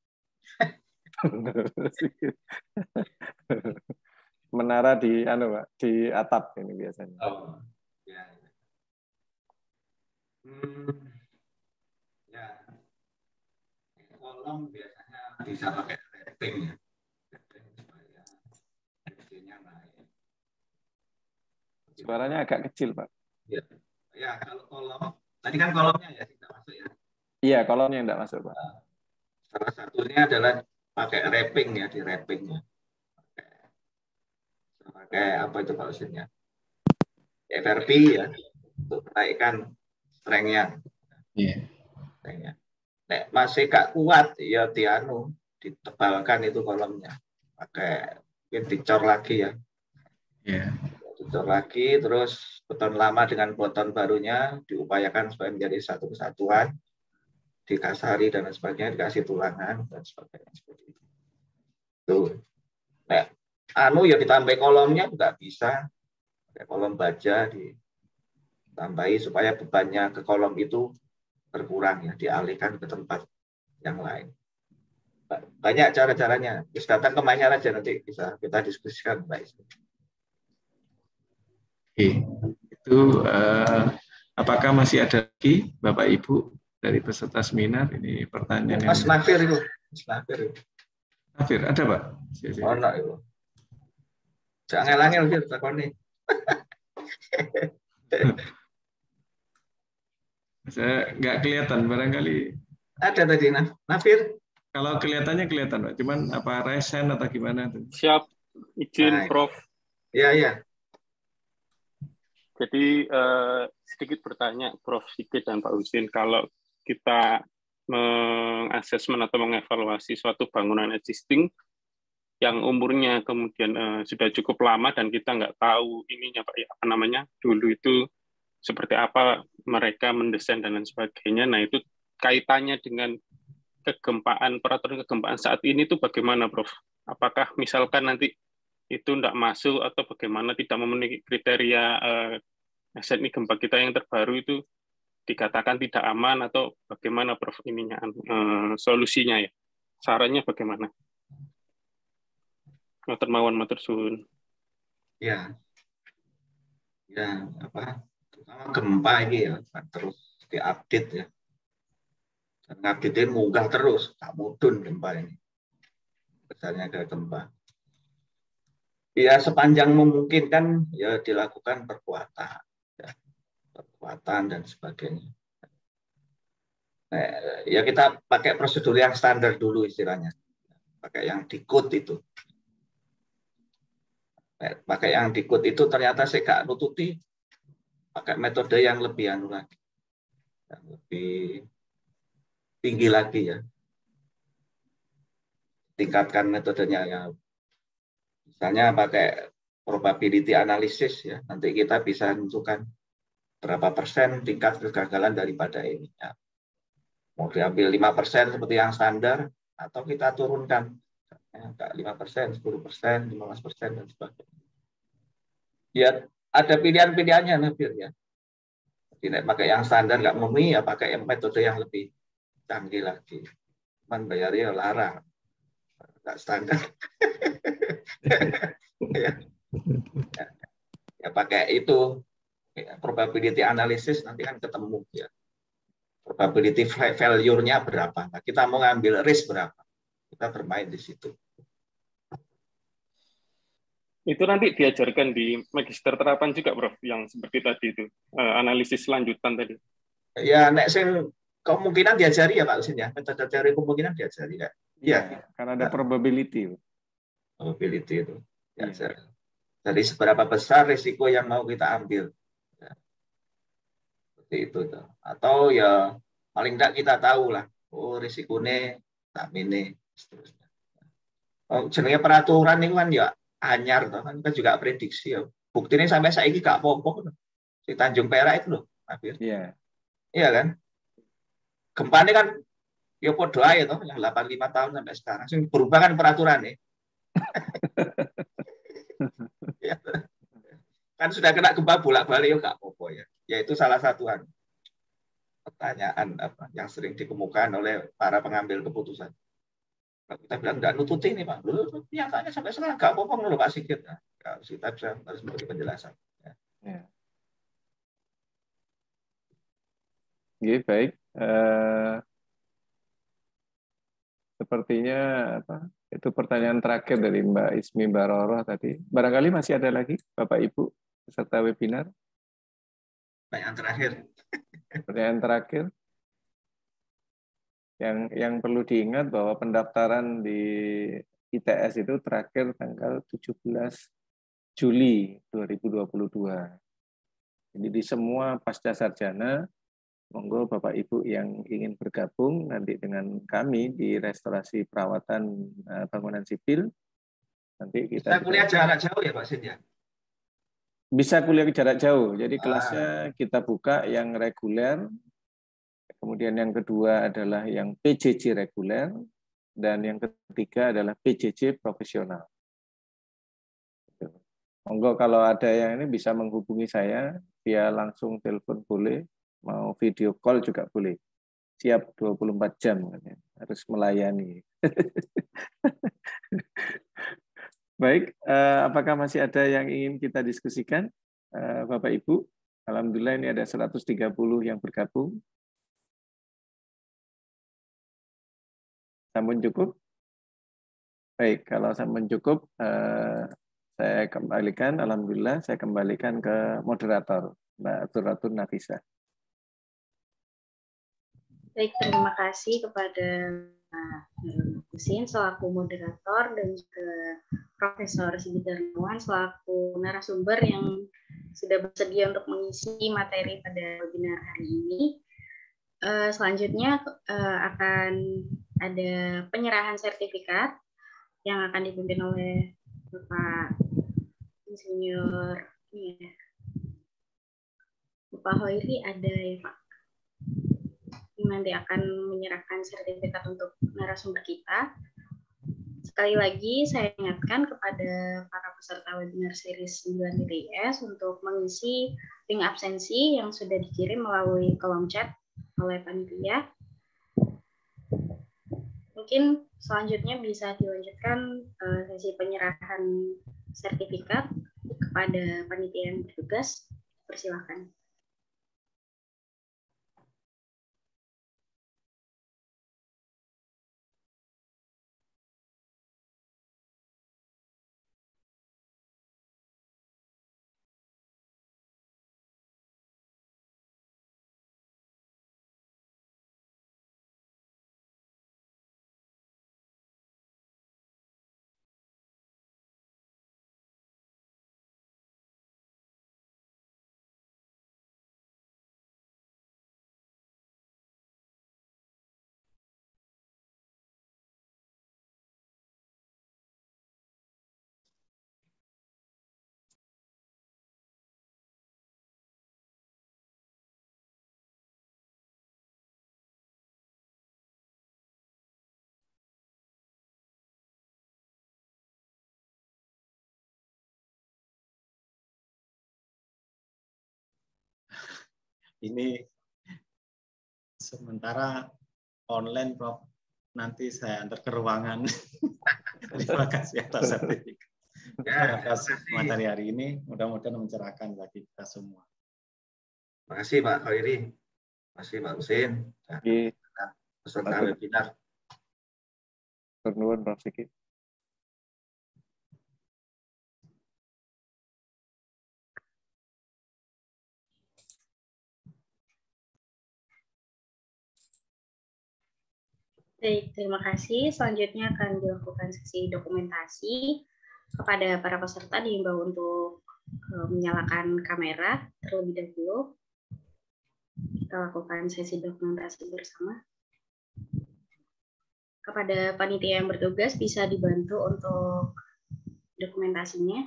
Menara di anu Pak, di atap ini biasanya. Oh, ya. Hmm, ya. Kolom biasanya bisa pakai rating ya. Suaranya agak kecil, Pak. Ya, ya kalau kolom, tadi kan kolomnya ya tidak masuk ya. Iya, kolomnya tidak masuk, Pak. Salah satunya adalah pakai wrapping ya, di wrapping ya. Pakai apa itu maksudnya? F R P ya, untuk menaikkan strength-nya. Iya. Yeah. Nek masih gak kuat ya dianu ditebalkan itu kolomnya, pakai mungkin dicor lagi ya. Yeah. Dicor lagi, terus beton lama dengan beton barunya diupayakan supaya menjadi satu kesatuan, dikasari dan sebagainya, dikasih tulangan dan sebagainya seperti itu. Tuh, nah, anu ya ditambah kolomnya juga bisa, pakai kolom baja ditambahi supaya bebannya ke kolom itu berkurang ya, dialihkan ke tempat yang lain. Banyak cara-caranya. Bisa datang ke Manyar aja, nanti bisa kita diskusikan, Mbak Ismi. Oke, itu uh, apakah masih ada lagi Bapak Ibu dari peserta seminar? Ini pertanyaan Mas yang... Nafir itu. Mas Nafir itu. Nafir, ada Pak? Oh, no, itu. Jangan ngelangin, Fir, takoni. Saya nggak kelihatan, barangkali. Ada tadi, Nafir. Kalau kelihatannya kelihatan, Pak. Cuman apa resen atau gimana? Siap, izin, Prof. Iya, iya. Jadi eh, sedikit bertanya, Prof Sigit dan Pak Husin, kalau kita mengasesmen atau mengevaluasi suatu bangunan existing yang umurnya kemudian eh, sudah cukup lama dan kita nggak tahu ininya Pak, ya, apa namanya, dulu itu seperti apa mereka mendesain dan lain sebagainya. Nah itu kaitannya dengan kegempaan, peraturan kegempaan saat ini itu bagaimana, Prof? Apakah misalkan nanti itu tidak masuk atau bagaimana, tidak memenuhi kriteria eh, S N I gempa kita yang terbaru itu dikatakan tidak aman atau bagaimana, Prof? Ininya eh, solusinya ya, sarannya bagaimana? Matur mawon, matur suwun. Ya, ya apa? Terutama gempa ini ya, terus diupdate ya. Ngupdate munggah terus, tak mudun gempa ini. Besarnya ke gempa. Ya sepanjang memungkinkan ya dilakukan perkuatan, ya, perkuatan dan sebagainya. Nah, ya kita pakai prosedur yang standar dulu istilahnya, pakai yang dikut itu. Nah, pakai yang dikut itu ternyata saya gak nututi, pakai metode yang lebih anu lagi, yang lebih tinggi lagi ya, tingkatkan metodenya ya, misalnya pakai probability analysis ya, nanti kita bisa menentukan berapa persen tingkat kegagalan daripada ini ya. Mau diambil lima persen seperti yang standar atau kita turunkan ya, lima persen, sepuluh persen, lima belas persen dan sebagainya. Ya ada pilihan-pilihannya Nafir ya. Tidak pakai yang standar nggak memenuhi ya pakai yang metode yang lebih canggih lagi. Cuman bayarnya larang. Nggak standar. ya. Ya. Ya pakai itu ya, probability analysis nanti kan ketemu ya. Probability failure-nya berapa. Nah, kita mau ngambil risk berapa. Kita bermain di situ. Itu nanti diajarkan di magister terapan juga, Prof, yang seperti tadi itu, analisis lanjutan tadi. Ya, nek sing kemungkinan diajari ya Pak Usin ya. Metode teori kemungkinan diajari ya. Iya, ya, karena ada probability. Probability itu. Ya, ya. Jadi seberapa besar risiko yang mau kita ambil. Ya. Seperti itu tuh. Atau ya paling tidak kita tahu lah. Oh, risikonya tak ini seterusnya. Oh, jenenge peraturan ini kan ya anyar toh kan kita juga prediksi ya. Buktinya sampai saiki gak apa-apa di Tanjung Perak itu loh, Nafir. Iya. Iya kan? Gempa ini kan ya podo ae toh yang delapan puluh lima tahun sampai sekarang. Sing berubah kan peraturan nih. Ya. Kan sudah kena gempa bolak-balik ya gak apa-apa ya. Ya itu salah satu pertanyaan apa yang sering dikemukakan oleh para pengambil keputusan. Kita bilang nggak nututi ini Pak. Dulu nyatanya sampai sekarang nggak apa-apa loh Pak Sigit. Nah, kita bisa harus memberi penjelasan. Ya. Ya. Oke, baik. Uh, sepertinya apa? Itu pertanyaan terakhir dari Mbak Ismi Baroroh tadi. Barangkali masih ada lagi Bapak Ibu peserta webinar. Pertanyaan terakhir. Pertanyaan terakhir. Yang yang perlu diingat bahwa pendaftaran di I T S itu terakhir tanggal tujuh belas Juli dua ribu dua puluh dua. Jadi di semua pasca sarjana Monggo Bapak Ibu yang ingin bergabung nanti dengan kami di restorasi perawatan uh, bangunan sipil. Nanti kita bisa kuliah jarak jauh ya Pak Sin ya? Bisa kuliah jarak jauh. Jadi ah. kelasnya kita buka yang reguler. Kemudian yang kedua adalah yang P J J reguler. Dan yang ketiga adalah P J J profesional. Monggo kalau ada yang ini bisa menghubungi saya, via langsung telepon boleh, mau video call juga boleh. Siap dua puluh empat jam, harus melayani. Baik, apakah masih ada yang ingin kita diskusikan, Bapak Ibu? Alhamdulillah ini ada seratus tiga puluh yang bergabung. Sampun cukup? Baik, kalau sampun cukup, eh, saya kembalikan, alhamdulillah, saya kembalikan ke moderator, Mbak Turatul Nafisa. Baik, terima kasih kepada Pak Husin selaku moderator dan juga Profesor Sigit Darmawan selaku narasumber yang sudah bersedia untuk mengisi materi pada webinar hari ini. Uh, selanjutnya uh, akan ada penyerahan sertifikat yang akan dipimpin oleh Bapak Insinyur ya. Bapak Hoiri ada ya Pak, yang nanti akan menyerahkan sertifikat untuk narasumber kita. Sekali lagi saya ingatkan kepada para peserta webinar series sembilan D S untuk mengisi link absensi yang sudah dikirim melalui kolom chat oleh panitia. Mungkin selanjutnya bisa dilanjutkan uh, sesi penyerahan sertifikat kepada panitia yang bertugas. Persilakan. Ini sementara online, Prof. Nanti saya antar ke ruangan. Terima kasih atas sertifikat. Ya, atas materi hari ini. Mudah-mudahan mencerahkan bagi kita semua. Terima kasih Pak Khairi. Terima kasih Pak Husin. Peserta webinar. Pernuan Prof Sigit. Baik, terima kasih. Selanjutnya akan dilakukan sesi dokumentasi. Kepada para peserta diimbau untuk uh, menyalakan kamera terlebih dahulu. Kita lakukan sesi dokumentasi bersama. Kepada panitia yang bertugas bisa dibantu untuk dokumentasinya.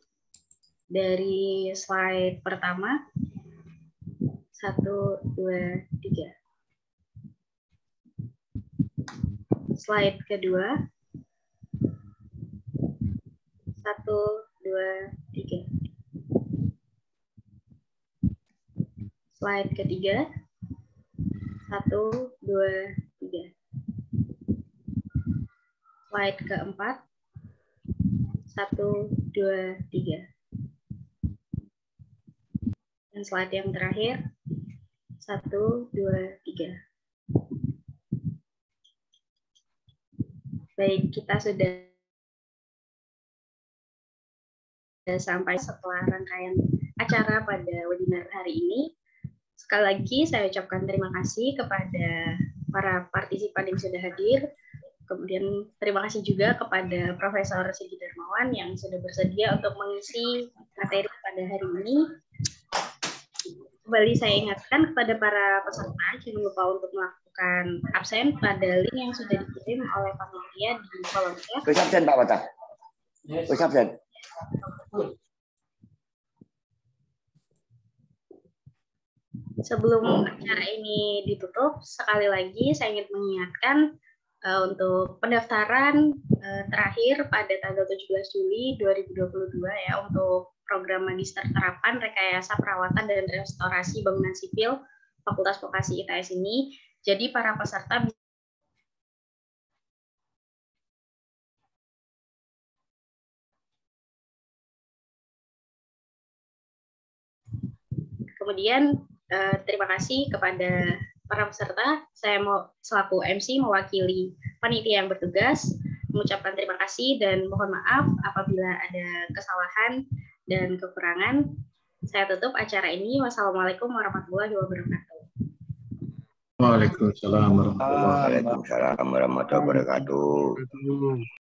Dari slide pertama, satu, dua, tiga. Slide kedua, satu, dua, tiga. Slide ketiga, satu, dua, tiga. Slide keempat, satu, dua, tiga. Dan slide yang terakhir, satu, dua, tiga. Baik, kita sudah sampai setelah rangkaian acara pada webinar hari ini. Sekali lagi saya ucapkan terima kasih kepada para partisipan yang sudah hadir. Kemudian terima kasih juga kepada Profesor Sigit Darmawan yang sudah bersedia untuk mengisi materi pada hari ini. Kembali saya ingatkan kepada para peserta, jangan lupa untuk melakukan absen pada link yang sudah dikirim oleh panitia di kolom chat. Wis absen Pak Wata. Wis absen. Sebelum acara ini ditutup, sekali lagi saya ingin mengingatkan uh, untuk pendaftaran uh, terakhir pada tanggal tujuh belas Juli dua ribu dua puluh dua ya untuk program Magister Terapan Rekayasa Perawatan dan Restorasi Bangunan Sipil Fakultas Vokasi I T S ini. Jadi para peserta kemudian Uh, terima kasih kepada para peserta. Saya mau selaku M C mewakili panitia yang bertugas mengucapkan terima kasih dan mohon maaf apabila ada kesalahan dan kekurangan. Saya tutup acara ini. Wassalamualaikum warahmatullahi wabarakatuh. Waalaikumsalam warahmatullahi Waalaikumsalam warahmatullahi wabarakatuh.